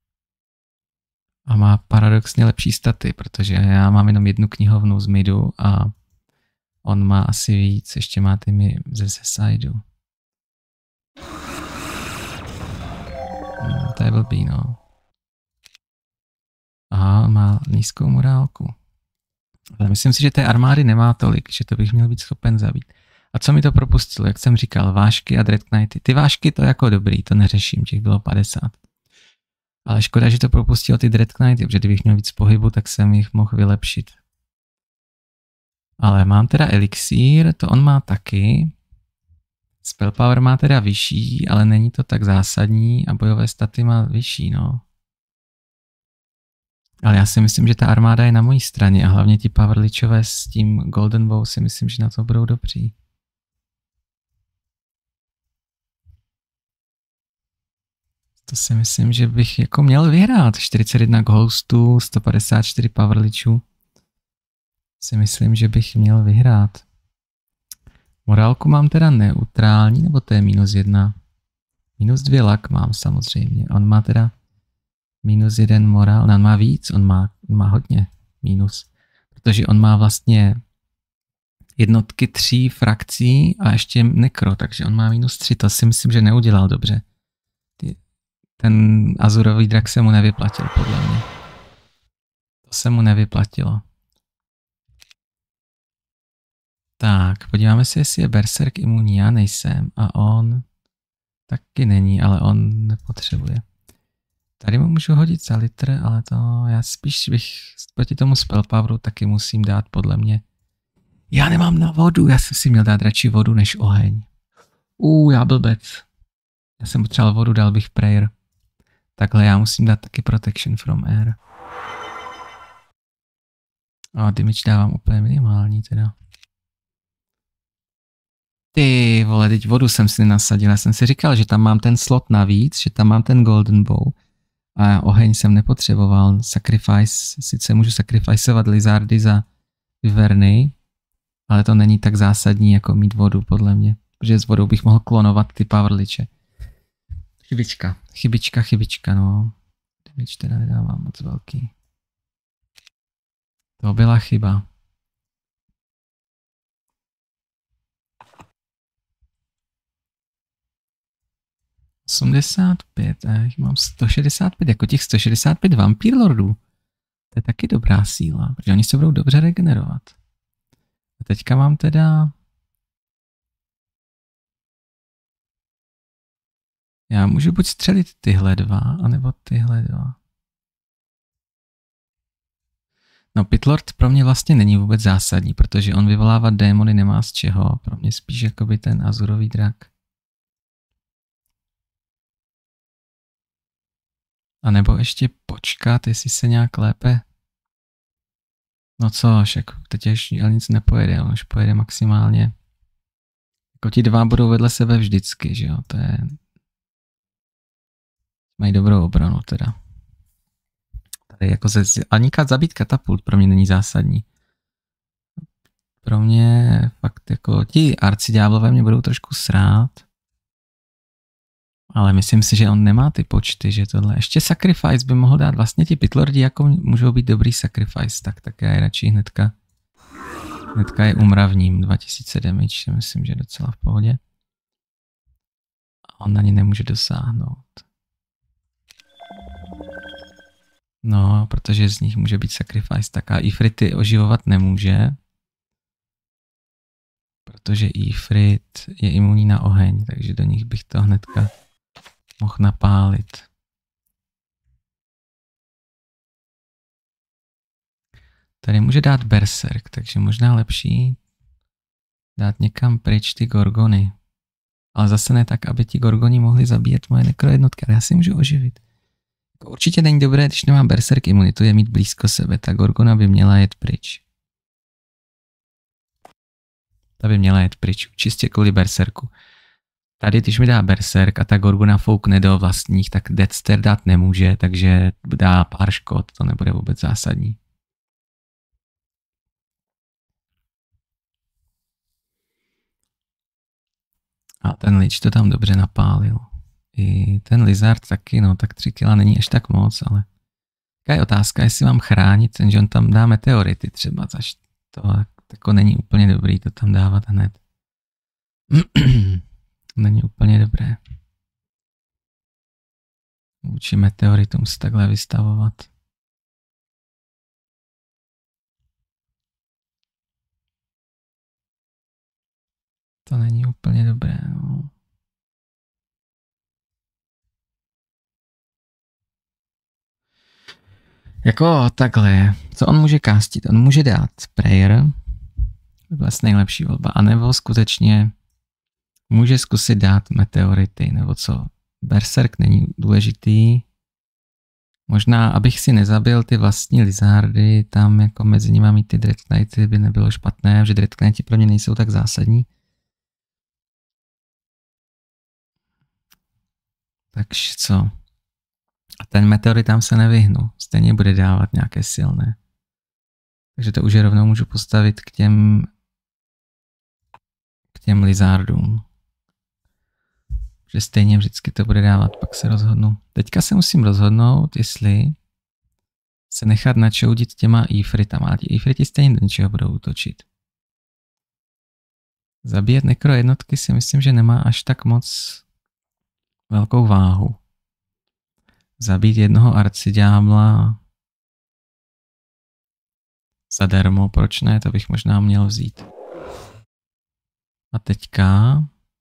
a má paradoxně lepší staty, protože já mám jenom jednu knihovnu z midu a on má asi víc, ještě má ty mi ze, ze sideu. Hmm, to je blbý, no. Aha, má nízkou morálku. Ale myslím si, že té armády nemá tolik, že to bych měl být schopen zabít. A co mi to propustilo, jak jsem říkal, vážky a Dread Knighty. Ty vážky to jako dobrý, to neřeším, těch bylo padesát. Ale škoda, že to propustilo ty Dread Knighty, protože kdybych měl víc pohybu, tak jsem jich mohl vylepšit. Ale mám teda elixír, to on má taky. Spell power má teda vyšší, ale není to tak zásadní a bojové staty má vyšší, no. Ale já si myslím, že ta armáda je na mojí straně a hlavně ti powerličové s tím Golden Bow si myslím, že na to budou dobří. To si myslím, že bych jako měl vyhrát. čtyřicet jedna ghostů, sto padesát čtyři powerličů. Si myslím, že bych měl vyhrát. Morálku mám teda neutrální, nebo to je minus jedna? Minus dvě lak mám samozřejmě. On má teda minus jeden morál, no, on má víc, on má, on má hodně minus. Protože on má vlastně jednotky tří frakcí a ještě nekro, takže on má minus tři, to si myslím, že neudělal dobře. Ten azurový drak se mu nevyplatil, podle mě. To se mu nevyplatilo. Tak, podíváme se, jestli je Berserk imunní, já nejsem a on taky není, ale on nepotřebuje. Tady mu můžu hodit za litr, ale to já spíš bych proti tomu spell poweru taky musím dát podle mě. Já nemám na vodu, já jsem si měl dát radši vodu než oheň. Uuu, já blbec. Já jsem potřeboval vodu, dal bych prayer. Takhle já musím dát taky protection from air. A damage dávám úplně minimální teda. Ty vole, teď vodu jsem si nenasadil, já jsem si říkal, že tam mám ten slot navíc, že tam mám ten golden bow a oheň jsem nepotřeboval. Sacrifice, sice můžu sacrificeovat lizardy za vyverny, ale to není tak zásadní jako mít vodu podle mě, protože s vodou bych mohl klonovat ty powerliče. Chybička, chybička, chybička, no. Damage teda nedávám moc velký. To byla chyba. osmdesát pět, a já mám sto šedesát pět, jako těch sto šedesát pět Vampír Lordů. To je taky dobrá síla, protože oni se budou dobře regenerovat. A teďka mám teda... Já můžu buď střelit tyhle dva, anebo tyhle dva. No, Pitlord pro mě vlastně není vůbec zásadní, protože on vyvolávat démony nemá z čeho. Pro mě spíš jakoby ten azurový drak. A nebo ještě počkat, jestli se nějak lépe... No co, však teď ještě ale nic nepojede, on už pojede maximálně. Jako ti dva budou vedle sebe vždycky, že jo, to je... Mají dobrou obranu teda. Tady jako ze... Ani zabít katapult pro mě není zásadní. Pro mě fakt jako ti arciďáblové mě budou trošku srát. Ale myslím si, že on nemá ty počty, že tohle. Ještě sacrifice by mohl dát. Vlastně ti pitlordi jako můžou být dobrý sacrifice, tak tak já je radši hnedka. Hnedka je umravním. dva tisíce damage, myslím, že je docela v pohodě. A on na ně nemůže dosáhnout. No, protože z nich může být sacrifice, tak a Ifrity oživovat nemůže. protože Ifrit je imunní na oheň, takže do nich bych to hnedka mohl napálit. Tady může dát berserk, takže možná lepší dát někam pryč ty gorgony. Ale zase ne tak, aby ti gorgoni mohli zabíjet moje nekrojednotky, ale já si můžu oživit. Určitě není dobré, když nemám berserk imunitu, je mít blízko sebe. Ta gorgona by měla jet pryč. Ta by měla jet pryč, čistě kvůli berserku. Tady, když mi dá berserk a ta gorgona foukne do vlastních, tak Deathster dát nemůže, takže dá pár škod, to nebude vůbec zásadní. A ten Lich to tam dobře napálil. I ten Lizard taky, no tak tři kila není až tak moc, ale taká je otázka, jestli mám chránit, ten, že on tam dá meteority třeba, zaž to jako není úplně dobrý to tam dávat hned. Není úplně dobré. Vůči meteoritům se takhle vystavovat. To není úplně dobré, no. Jako takhle, co on může castit? On může dát prayer, to byla nejlepší volba, anebo skutečně může zkusit dát meteority, nebo co? Berserk není důležitý. Možná, abych si nezabil ty vlastní lizardy, tam jako mezi nimi mít ty Dread Knighty by nebylo špatné, že Dread Knighty pro mě nejsou tak zásadní. Takže co? A ten meteorit tam se nevyhnu, stejně bude dávat nějaké silné. Takže to už je rovnou můžu postavit k těm k těm lizardům. Že stejně vždycky to bude dávat, pak se rozhodnu. Teďka se musím rozhodnout, jestli se nechat načoudit těma Ifritama. Ti Ifriti stejně do ničeho budou útočit. Zabíjet nekro jednotky si myslím, že nemá až tak moc velkou váhu. Zabít jednoho arciďábla zadarmo, proč ne, to bych možná měl vzít. A teďka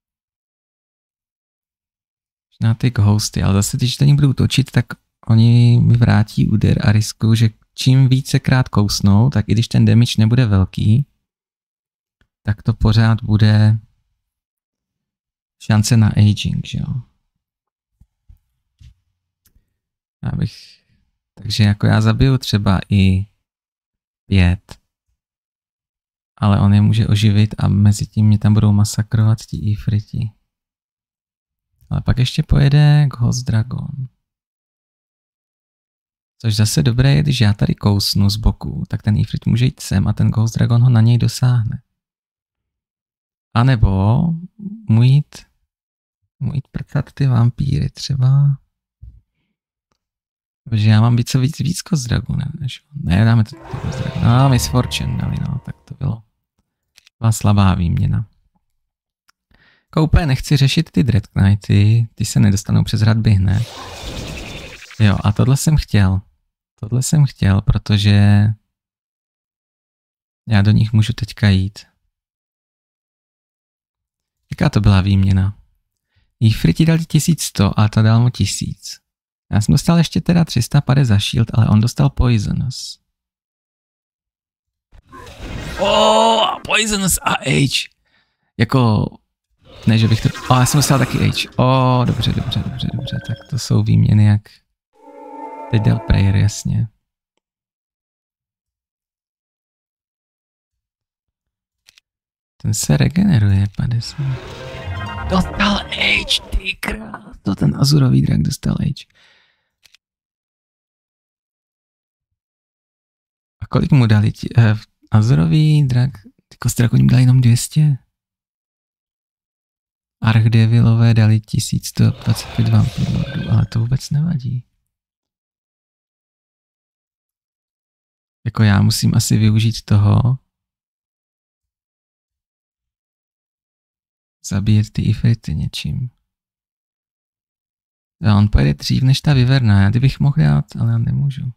na ty ghosty, ale zase když to ní budu točit, tak oni mi vrátí úder a riskuju, že čím vícekrát kousnou, tak i když ten damage nebude velký, tak to pořád bude šance na aging, že jo. Já bych, takže jako já zabiju třeba i pět, ale on je může oživit a mezi tím mě tam budou masakrovat ti Ifriti. Ale pak ještě pojede Ghost Dragon. Což zase dobré je, když já tady kousnu z boku, tak ten Ifrit může jít sem a ten Ghost Dragon ho na něj dosáhne. A nebo mu jít, mu jít prcat ty vampíry třeba. Protože já mám být co víc, víc Ghost Dragonem, než ne, dáme to Ghost Dragon. No, Miss Fortune dali, no, tak to bylo. Byla slabá výměna. Jako úplně nechci řešit ty Dread Knighty, ty se nedostanou přes hradby hned. Jo, a tohle jsem chtěl. Tohle jsem chtěl, protože já do nich můžu teďka jít. Jaká to byla výměna? Ifriti dali tisíc sto a ta dal mu tisíc. Já jsem dostal ještě teda tři sta padesát za shield, ale on dostal poisonous. Oh, poisonous a H. Jako, ne, že bych to... Oh, já jsem dostal taky H. Oh, dobře, dobře, dobře, dobře. Tak to jsou výměny jak... Teď dal prayer, jasně. Ten se regeneruje padesát. Dostal H, ty král. To ten azurový drak dostal H. A kolik mu dali ti? Eh, azurový drak, ty kostragoni mu dali jenom dvě stě. Archdevilové dali tisíc sto dvacet pět vampirů, ale to vůbec nevadí. Jako já musím asi využít toho, zabíjet ty Ifrity něčím. A on pojede dřív než ta Vyverna, já kdybych mohl dát, ale já nemůžu.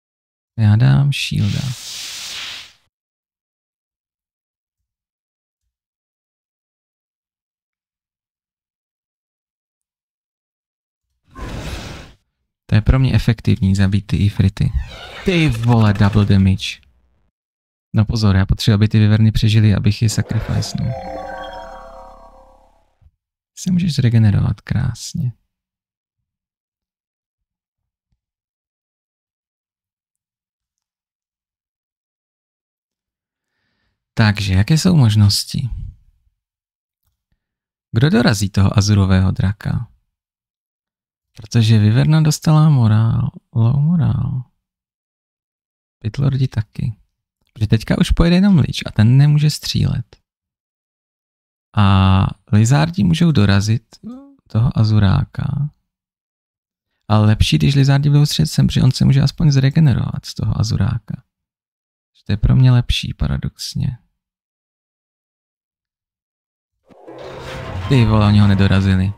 Já dám shielda. To je pro mě efektivní zabít ty ifrity. Ty vole, double damage. No pozor, já potřebuji, aby ty vyverny přežili, abych je sacrificenul. Se můžeš zregenerovat krásně. Takže, jaké jsou možnosti? Kdo dorazí toho azurového draka? Protože Vyverna dostala morál, low morál. Pitlordi taky. Protože teďka už pojede jenom Lich a ten nemůže střílet. A Lizardi můžou dorazit toho azuráka. Ale lepší, když Lizardi budou střílet sem, protože on se může aspoň zregenerovat z toho azuráka. To je pro mě lepší, paradoxně. Ty vole, oni ho nedorazili.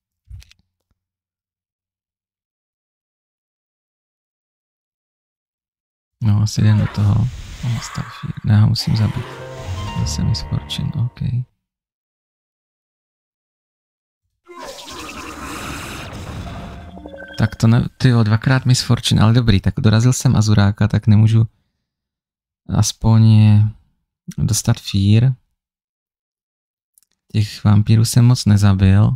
No, asi jdem do toho. Oh, Starfield. Ne, já ho musím zabít. Zase mi Scorchin, OK. Tak to ne, tyjo, dvakrát mi Fortune, ale dobrý, tak dorazil jsem azuráka, tak nemůžu aspoň dostat Fear. Těch vampírů jsem moc nezabil.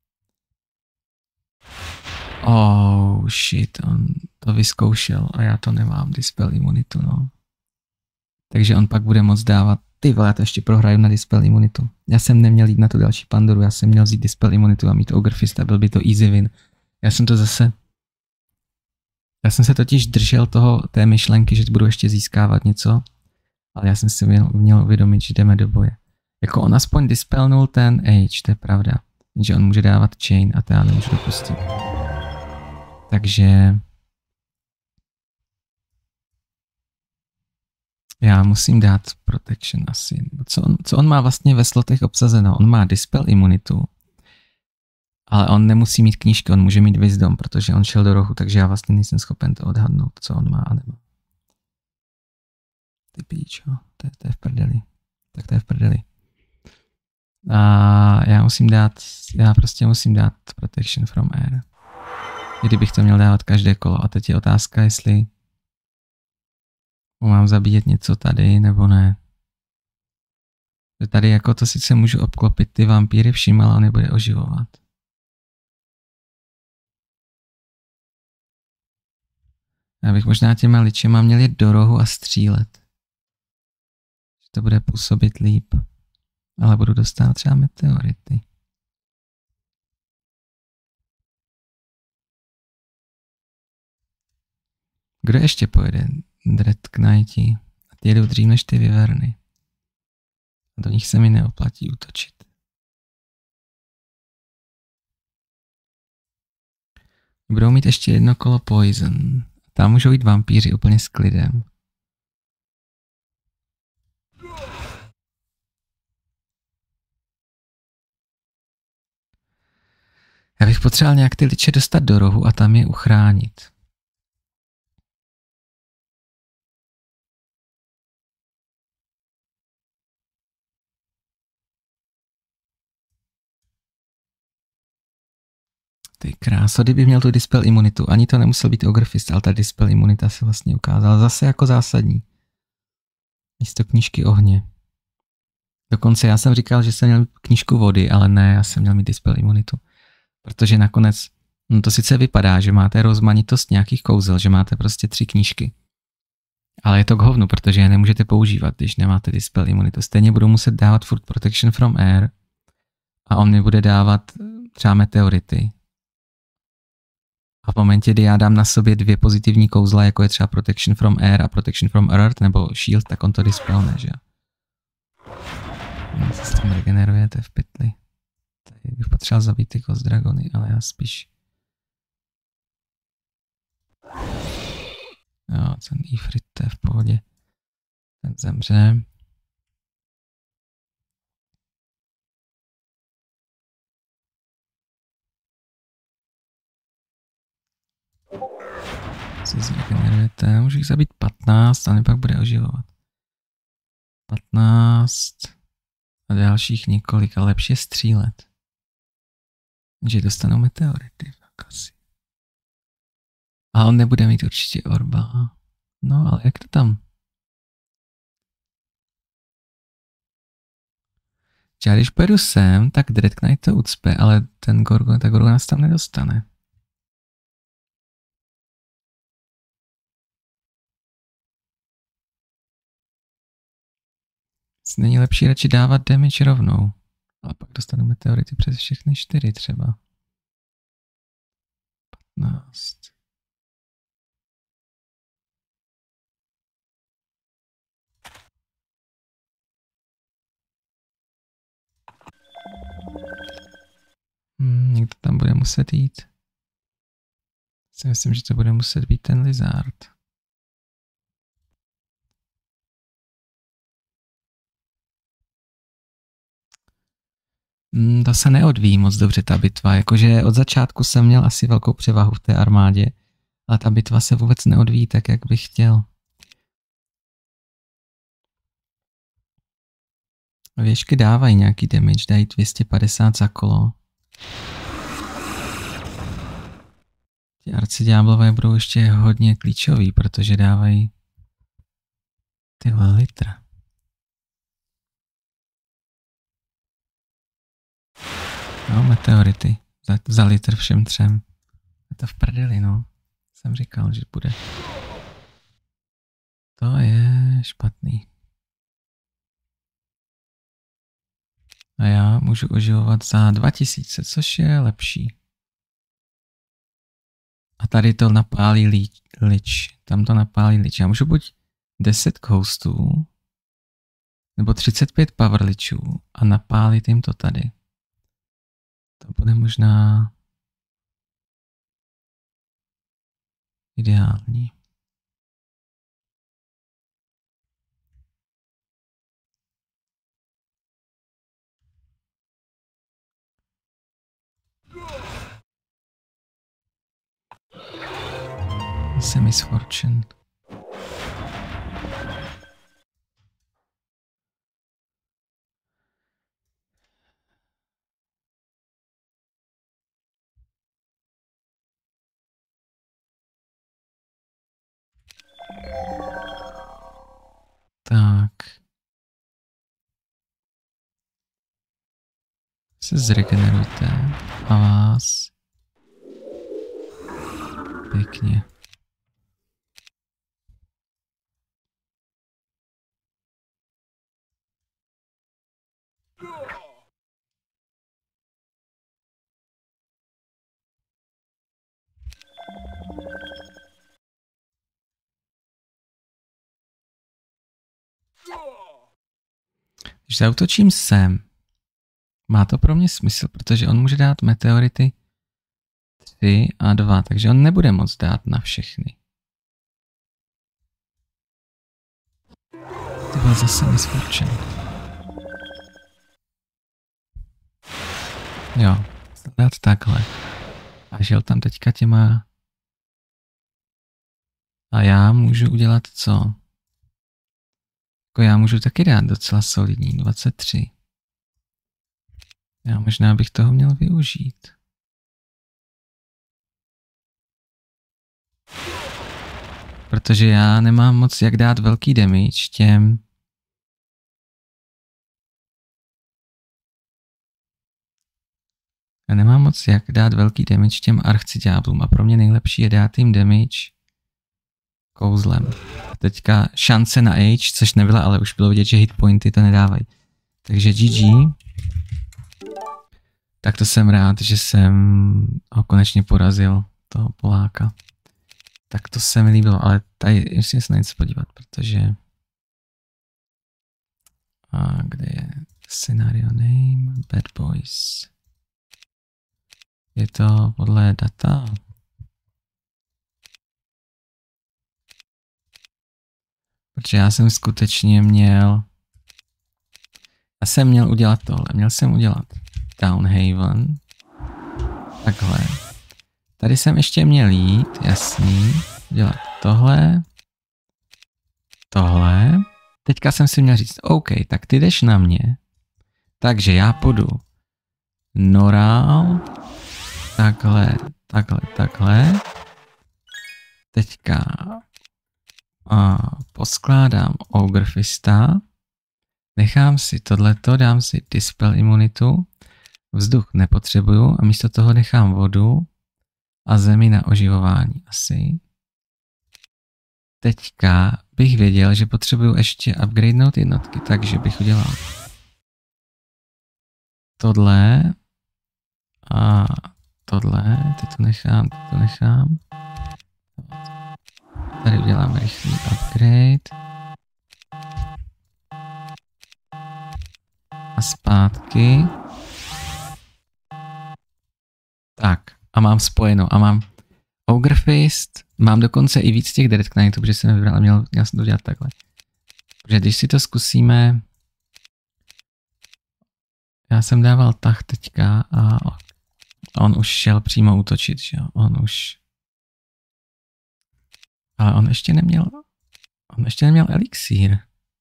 Oh shit, on to vyzkoušel a já to nemám, Dispel imunitu, no. Takže on pak bude moc dávat, ty vole, já to ještě prohraju na Dispel imunitu. Já jsem neměl jít na tu další Pandoru, já jsem měl vzít Dispel imunitu a mít Ogre Fist a byl by to easy win. Já jsem to zase, já jsem se totiž držel toho, té myšlenky, že budu ještě získávat něco, ale já jsem si měl, měl uvědomit, že jdeme do boje. Jako on aspoň dispelnul ten Age, to je pravda, že on může dávat Chain a to já nemůžu dopustit. Takže já musím dát Protection asi. Co on, co on má vlastně ve slotech obsazeno? On má Dispel imunitu, ale on nemusí mít knížky, on může mít Wisdom, protože on šel do rohu, takže já vlastně nejsem schopen to odhadnout, co on má a nemá. Ty píčo, to je, to je v prdeli. Tak to je v prdeli. A já musím dát, já prostě musím dát Protection from Air. Kdybych to měl dávat každé kolo. A teď je otázka, jestli mám zabíjet něco tady, nebo ne. Tady jako to sice můžu obklopit ty vampíry všim, ale on nebude oživovat. Já bych možná těma ličema měl jít do rohu a střílet. To bude působit líp. Ale budu dostávat třeba meteority. Kdo ještě pojede? Dread Knighti. A ty jedou dřív než ty Vyverny. A do nich se mi neoplatí útočit. Budou mít ještě jedno kolo Poison. Tam můžou jít vampíři úplně s klidem. Já bych potřeboval nějak ty liče dostat do rohu a tam je uchránit. Ty kráso, kdyby měl tu Dispel imunitu, ani to nemusel být Ogre Fist, ale ta Dispel imunita se vlastně ukázala zase jako zásadní. Místo knížky ohně. Dokonce já jsem říkal, že jsem měl knížku vody, ale ne, já jsem měl mít Dispel imunitu. Protože nakonec, no to sice vypadá, že máte rozmanitost nějakých kouzel, že máte prostě tři knížky. Ale je to k hovnu, protože je nemůžete používat, když nemáte Dispel imunitu. Stejně budou muset dávat furt Protection from Air a on mi bude dávat třeba meteority. A v momentě, kdy já dám na sobě dvě pozitivní kouzla, jako je třeba Protection from Air a Protection from Earth nebo Shield, tak on to dispelne, že? No, se s tím regenerujete v pytli. Tady bych potřeboval zabít ty Ghost Dragony, ale já spíš... Jo, ten Ifrit, to je v pohodě. Ten zemře. Si zregenerujete, můžu jich zabít patnáct, a pak bude oživovat. patnáct a dalších několik, ale lepší je střílet. Že dostanou meteority, tak asi. A on nebude mít určitě orba. No, ale jak to tam? Já když pojedu sem, tak Dread Knight to ucpe, ale ten Gorgon, ta Gorgona se tam nedostane. Není lepší radši dávat damage rovnou. Ale pak dostanu meteority přes všechny čtyři třeba. patnáct. Hmm, někdo tam bude muset jít. Si myslím, že to bude muset být ten Lizard. Hmm, to se neodvíjí moc dobře ta bitva, jakože od začátku jsem měl asi velkou převahu v té armádě, ale ta bitva se vůbec neodvíjí tak, jak bych chtěl. Věžky dávají nějaký damage, dají dvě stě padesát za kolo. Ti arciďáblové budou ještě hodně klíčoví, protože dávají tyhle litra. No, meteority. Za, za litr všem třem. Je to v prdeli, no. Jsem říkal, že bude. To je špatný. A já můžu oživovat za dva tisíce, což je lepší. A tady to napálí lič. Tam to napálí lič. Já můžu buď deset ghostů, nebo třicet pět power ličů a napálit jim to tady. To bude možná ideální. Zase misfortune. Tak. Se zregenerujte a vás. Pěkně. Když zautočím sem, má to pro mě smysl, protože on může dát meteority tři a dva, takže on nebude moc dát na všechny. To byl zase misfortune. Jo, dát takhle. A žil tam teďka těma... A já můžu udělat co? Jako já můžu taky dát docela solidní, dvacet tři. Já možná bych toho měl využít. Protože já nemám moc jak dát velký damage těm... Já nemám moc jak dát velký damage těm archciďáblům a pro mě nejlepší je dát jim damage kouzlem. Teďka šance na Age, což nebyla, ale už bylo vidět, že hitpointy to nedávají. Takže G G. Tak to jsem rád, že jsem ho konečně porazil, toho Poláka. Tak to se mi líbilo, ale tady musím se na něco podívat, protože... A kde je scenario name? Bad Boys. Je to podle data. Protože já jsem skutečně měl... Já jsem měl udělat tohle. Měl jsem udělat Downhaven. Takhle. Tady jsem ještě měl jít, jasný. Dělat tohle. Tohle. Teďka jsem si měl říct, OK, tak ty jdeš na mě. Takže já půjdu Norál. Takhle, takhle, takhle. teďka a poskládám Ogrefista, nechám si tohleto, dám si Dispel imunitu, vzduch nepotřebuju a místo toho nechám vodu a zemi na oživování asi. Teďka bych věděl, že potřebuju ještě upgradenout jednotky, takže bych udělal tohle a tohle, ty tu nechám, ty tu nechám. Tady udělám rychlý upgrade. A zpátky. Tak, a mám spojeno. A mám Ogrefist. Mám dokonce i víc těch Dead Knightů, protože jsem vybral a měl, měl jsem to dělat takhle. Protože když si to zkusíme. Já jsem dával tah teďka a on už šel přímo útočit, že jo? On už. Ale on ještě neměl. On ještě neměl elixír.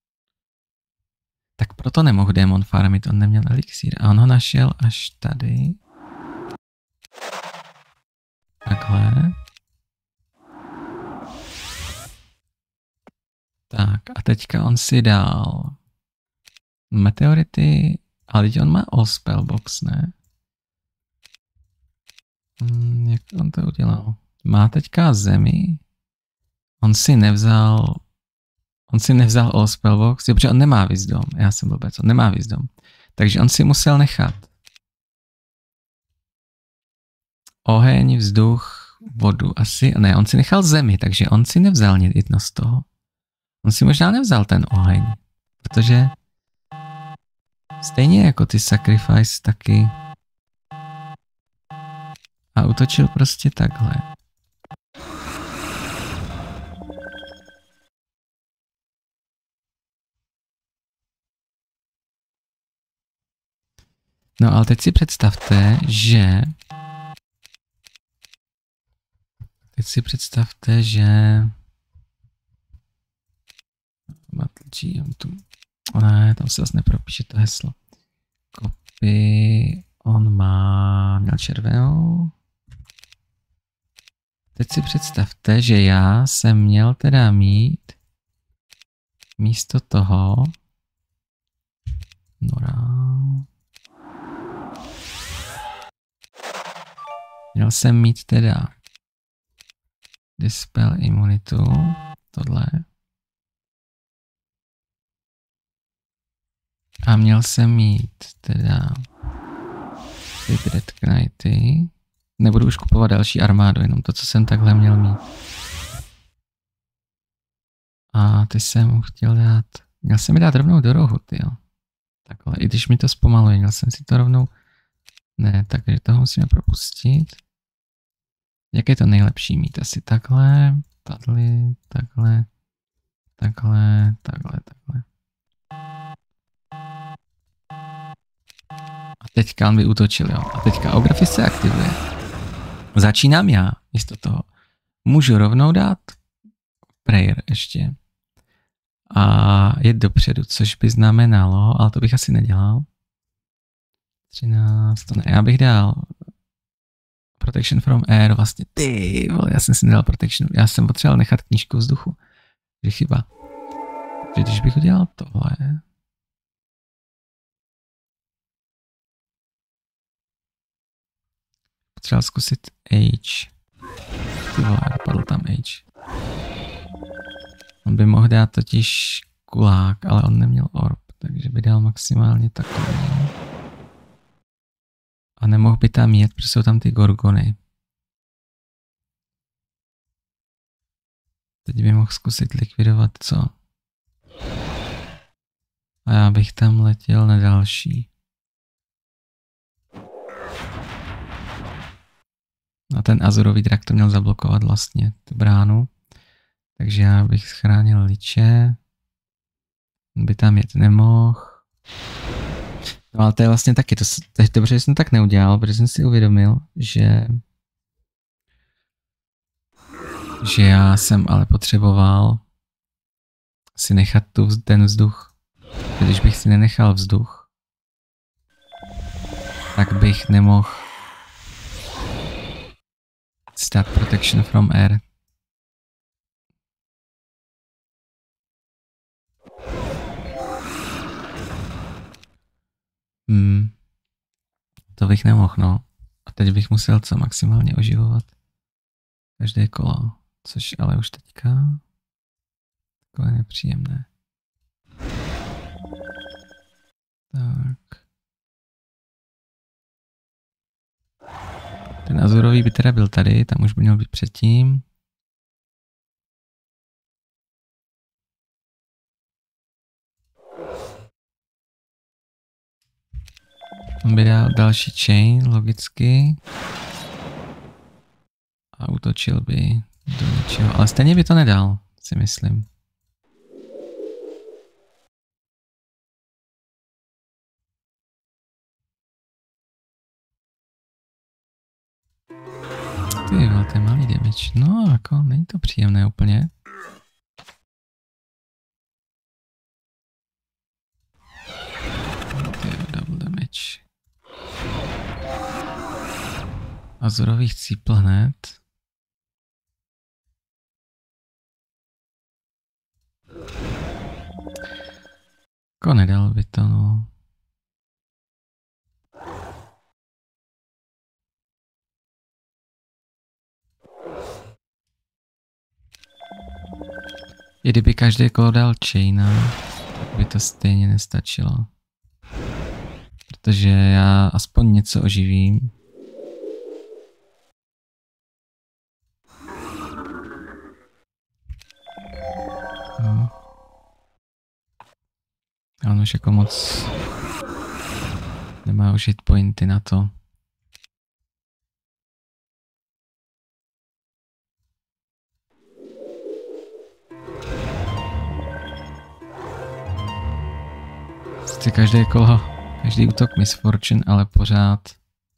Tak proto nemohl démon farmit, on neměl elixír. A on ho našel až tady. Takhle. Tak a teďka on si dal meteority, ale teď on má all spellbox, ne? Hmm, jak on to udělal? Má teďka zemi. On si nevzal On si nevzal all spellbox, jo, protože on nemá wisdom. Já jsem blbec, on nemá wisdom. Takže on si musel nechat oheň, vzduch, vodu asi. Ne, on si nechal zemi, takže on si nevzal jedno z toho. On si možná nevzal ten oheň, protože stejně jako ty sacrifice taky a útočil prostě takhle. No ale teď si představte, že teď si představte, že ne, tam se zase nepropíše to heslo. Copy, on má, měl červenou. Teď si představte, že já jsem měl teda mít místo toho Nora. Měl jsem mít teda Dispel imunitu, tohle. A měl jsem mít teda ty Dead Knighty. Nebudu už kupovat další armádu, jenom to, co jsem takhle měl mít. A ty jsem mu chtěl dát, měl jsem mi dát rovnou do rohu, tyjo. Takhle, i když mi to zpomaluje, měl jsem si to rovnou, ne, takže toho musíme propustit. Jak je to nejlepší mít? Asi takhle, tady, takhle, takhle, takhle, takhle. A teďka on by útočil, jo. A teďka Ogrefist se aktivuje. Začínám já, místo toho. Můžu rovnou dát prayer ještě. A jet dopředu, což by znamenalo, ale to bych asi nedělal. třináct, to ne, já bych dal Protection from Air, vlastně, ty vole, já jsem si nedal Protection, já jsem potřeboval nechat knížku vzduchu, že chyba. Že když bych udělal tohle, potřeboval zkusit H, ty vole, dopadl tam H. On by mohl dát totiž kulák, ale on neměl orb, takže by dal maximálně takový. A nemohl by tam jet, protože jsou tam ty gorgony. Teď by mohl zkusit likvidovat co? A já bych tam letěl na další. A ten azurový drak to měl zablokovat vlastně, tu bránu. Takže já bych schránil liče. On by tam jet nemohl. No ale to je vlastně taky, to, to je dobře, že jsem tak neudělal, protože jsem si uvědomil, že že já jsem ale potřeboval si nechat tu, ten vzduch. Když bych si nenechal vzduch, tak bych nemohl stát Protection from Air. Hmm. To bych nemohl, no. A teď bych musel co maximálně oživovat každé kolo, což ale už teďka takové nepříjemné. Tak. Ten azurový by teda byl tady, tam už by měl být předtím. On by dal další chain, logicky. A útočil by do něčeho, ale stejně by to nedal, si myslím. Ty vole, to je malý damage. No, jako není to příjemné úplně. Ty double damage. Azurový chcípl hned. Jako nedal by to, no. I kdyby každé kolo dal chaina, tak by to stejně nestačilo. Protože já aspoň něco oživím. No. A on už jako moc nemá už hit pointy na to. Chci každé kolo, každý útok Miss Fortune, ale pořád.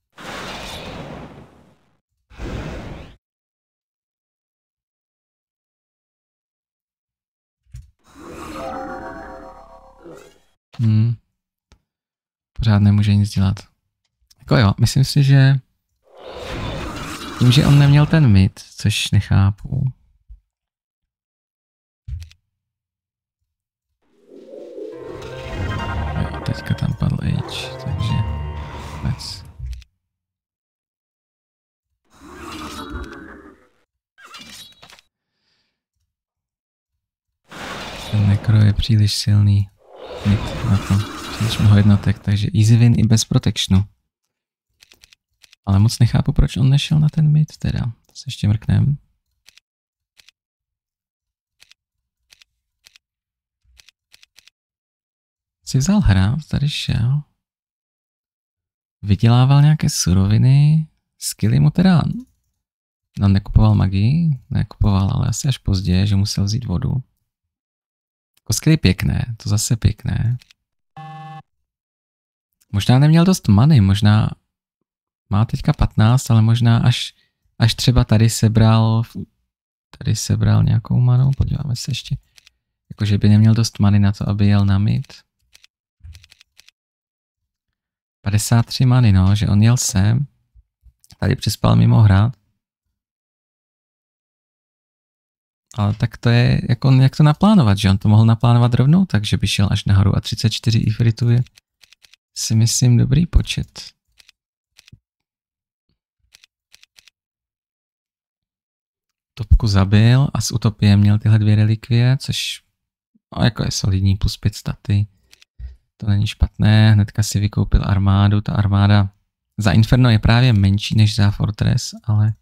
Hmm. Pořád nemůže nic dělat. Jako jo, myslím si, že tím, že on neměl ten mid, což nechápu. Jo, teďka tam padl H, takže vůbec. Ten nekro je příliš silný. Mid na to. Příliš mnoho jednotek, takže easy win i bez protectionu. Ale moc nechápu, proč on nešel na ten mid teda. To se ještě mrknem. Si vzal hra, tady šel. Vydělával nějaké suroviny. Skilly mu teda... No, nekupoval magii, nekupoval, ale asi až později, že musel vzít vodu. Jako skilly pěkné, to zase pěkné. Možná neměl dost money, možná má teďka patnáct, ale možná až, až třeba tady sebral, tady sebral nějakou manu, podíváme se ještě. Jakože by neměl dost money na to, aby jel na mid. padesát tři money, no, že on jel sem, tady přispal mimo hrát. Ale tak to je, jako jak to naplánovat, že on to mohl naplánovat rovnou, takže by šel až nahoru a třicet čtyři ifritů je, si myslím, dobrý počet. Topku zabil a s utopiem měl tyhle dvě relikvie, což no, jako je solidní, plus pět staty. To není špatné, hnedka si vykoupil armádu, ta armáda za Inferno je právě menší než za Fortress, ale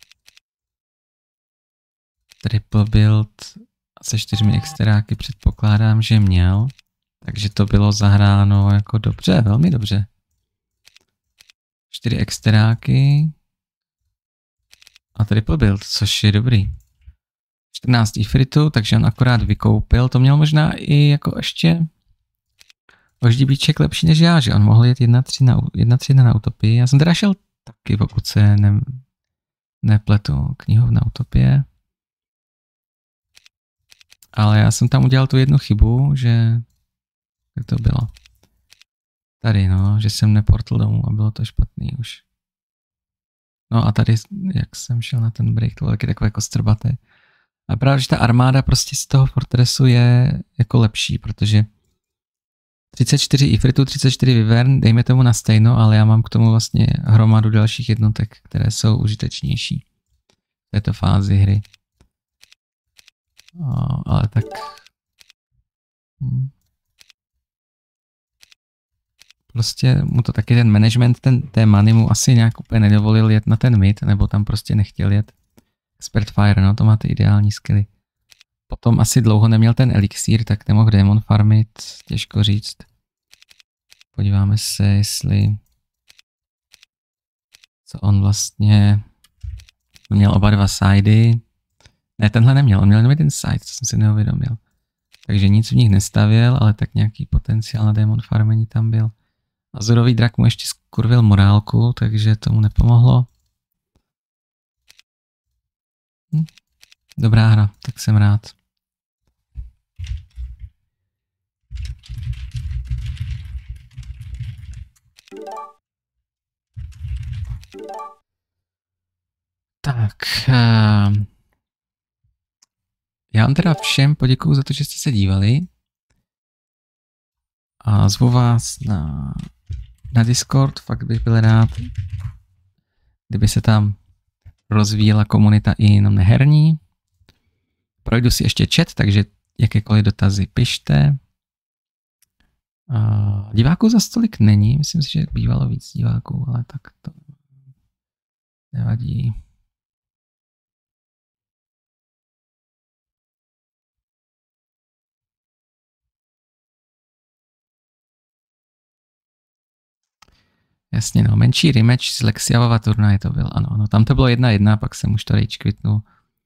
triple build se čtyřmi exteráky předpokládám, že měl, takže to bylo zahráno jako dobře, velmi dobře. čtyři exteráky a triple build, což je dobrý. čtrnáct ifritů, takže on akorát vykoupil, to měl možná i jako ještě oždíbíček lepší než já, že on mohl jet jedna tři na, na utopii. Já jsem teda šel taky, pokud se ne, nepletu, knihovna utopie. Ale já jsem tam udělal tu jednu chybu, že jak to bylo? Tady no, že jsem neportl domů a bylo to špatný už. No a tady, jak jsem šel na ten break, to bylo taky takové kostrbaté. A právě, že ta armáda prostě z toho Fortressu je jako lepší, protože třicet čtyři Ifritu, třicet čtyři Vyvern, dejme tomu na stejno, ale já mám k tomu vlastně hromadu dalších jednotek, které jsou užitečnější v této fázi hry. O, ale tak... Hm. Prostě mu to taky ten management, ten, té money mu asi nějak úplně nedovolil jet na ten mid, nebo tam prostě nechtěl jet. Expert Fire, no to má ty ideální skilly. Potom asi dlouho neměl ten elixír, tak nemohl démon farmit, těžko říct. Podíváme se, jestli... Co on vlastně... Měl oba dva sidey. Ne, tenhle neměl, on měl jenom jeden side, to jsem si neuvědomil. Takže nic v nich nestavěl, ale tak nějaký potenciál na démon farmení tam byl. Azurový drak mu ještě skurvil morálku, takže tomu nepomohlo. Hm. Dobrá hra, tak jsem rád. Tak. Uh, já vám teda všem poděkuju za to, že jste se dívali. A zvu vás na, na Discord, fakt bych byl rád, kdyby se tam rozvíjela komunita i jenom neherní. Projdu si ještě chat, takže jakékoliv dotazy pište. Uh, diváků za stolik není, myslím si, že bývalo víc diváků, ale tak to nevadí. Jasně, no, menší rematch z Lexiavova turnaje to byl, ano, ano, tam to bylo jedna jedna, pak jsem už to rage quitnul.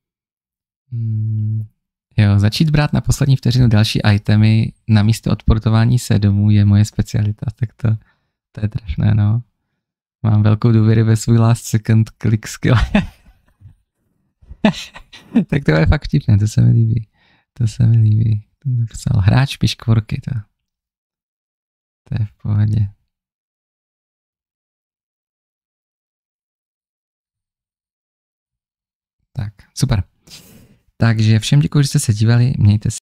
Hmm, jo, začít brát na poslední vteřinu další itemy na místo odportování se domů je moje specialita, tak to, to je trefné, no. Mám velkou důvěru ve svůj last second click skill. Tak to je fakt vtipné, to se mi líbí. To se mi líbí. To napsal hráč piškvorky, to. To je v pohodě. Tak, super. Takže všem děkuji, že jste se dívali, mějte se.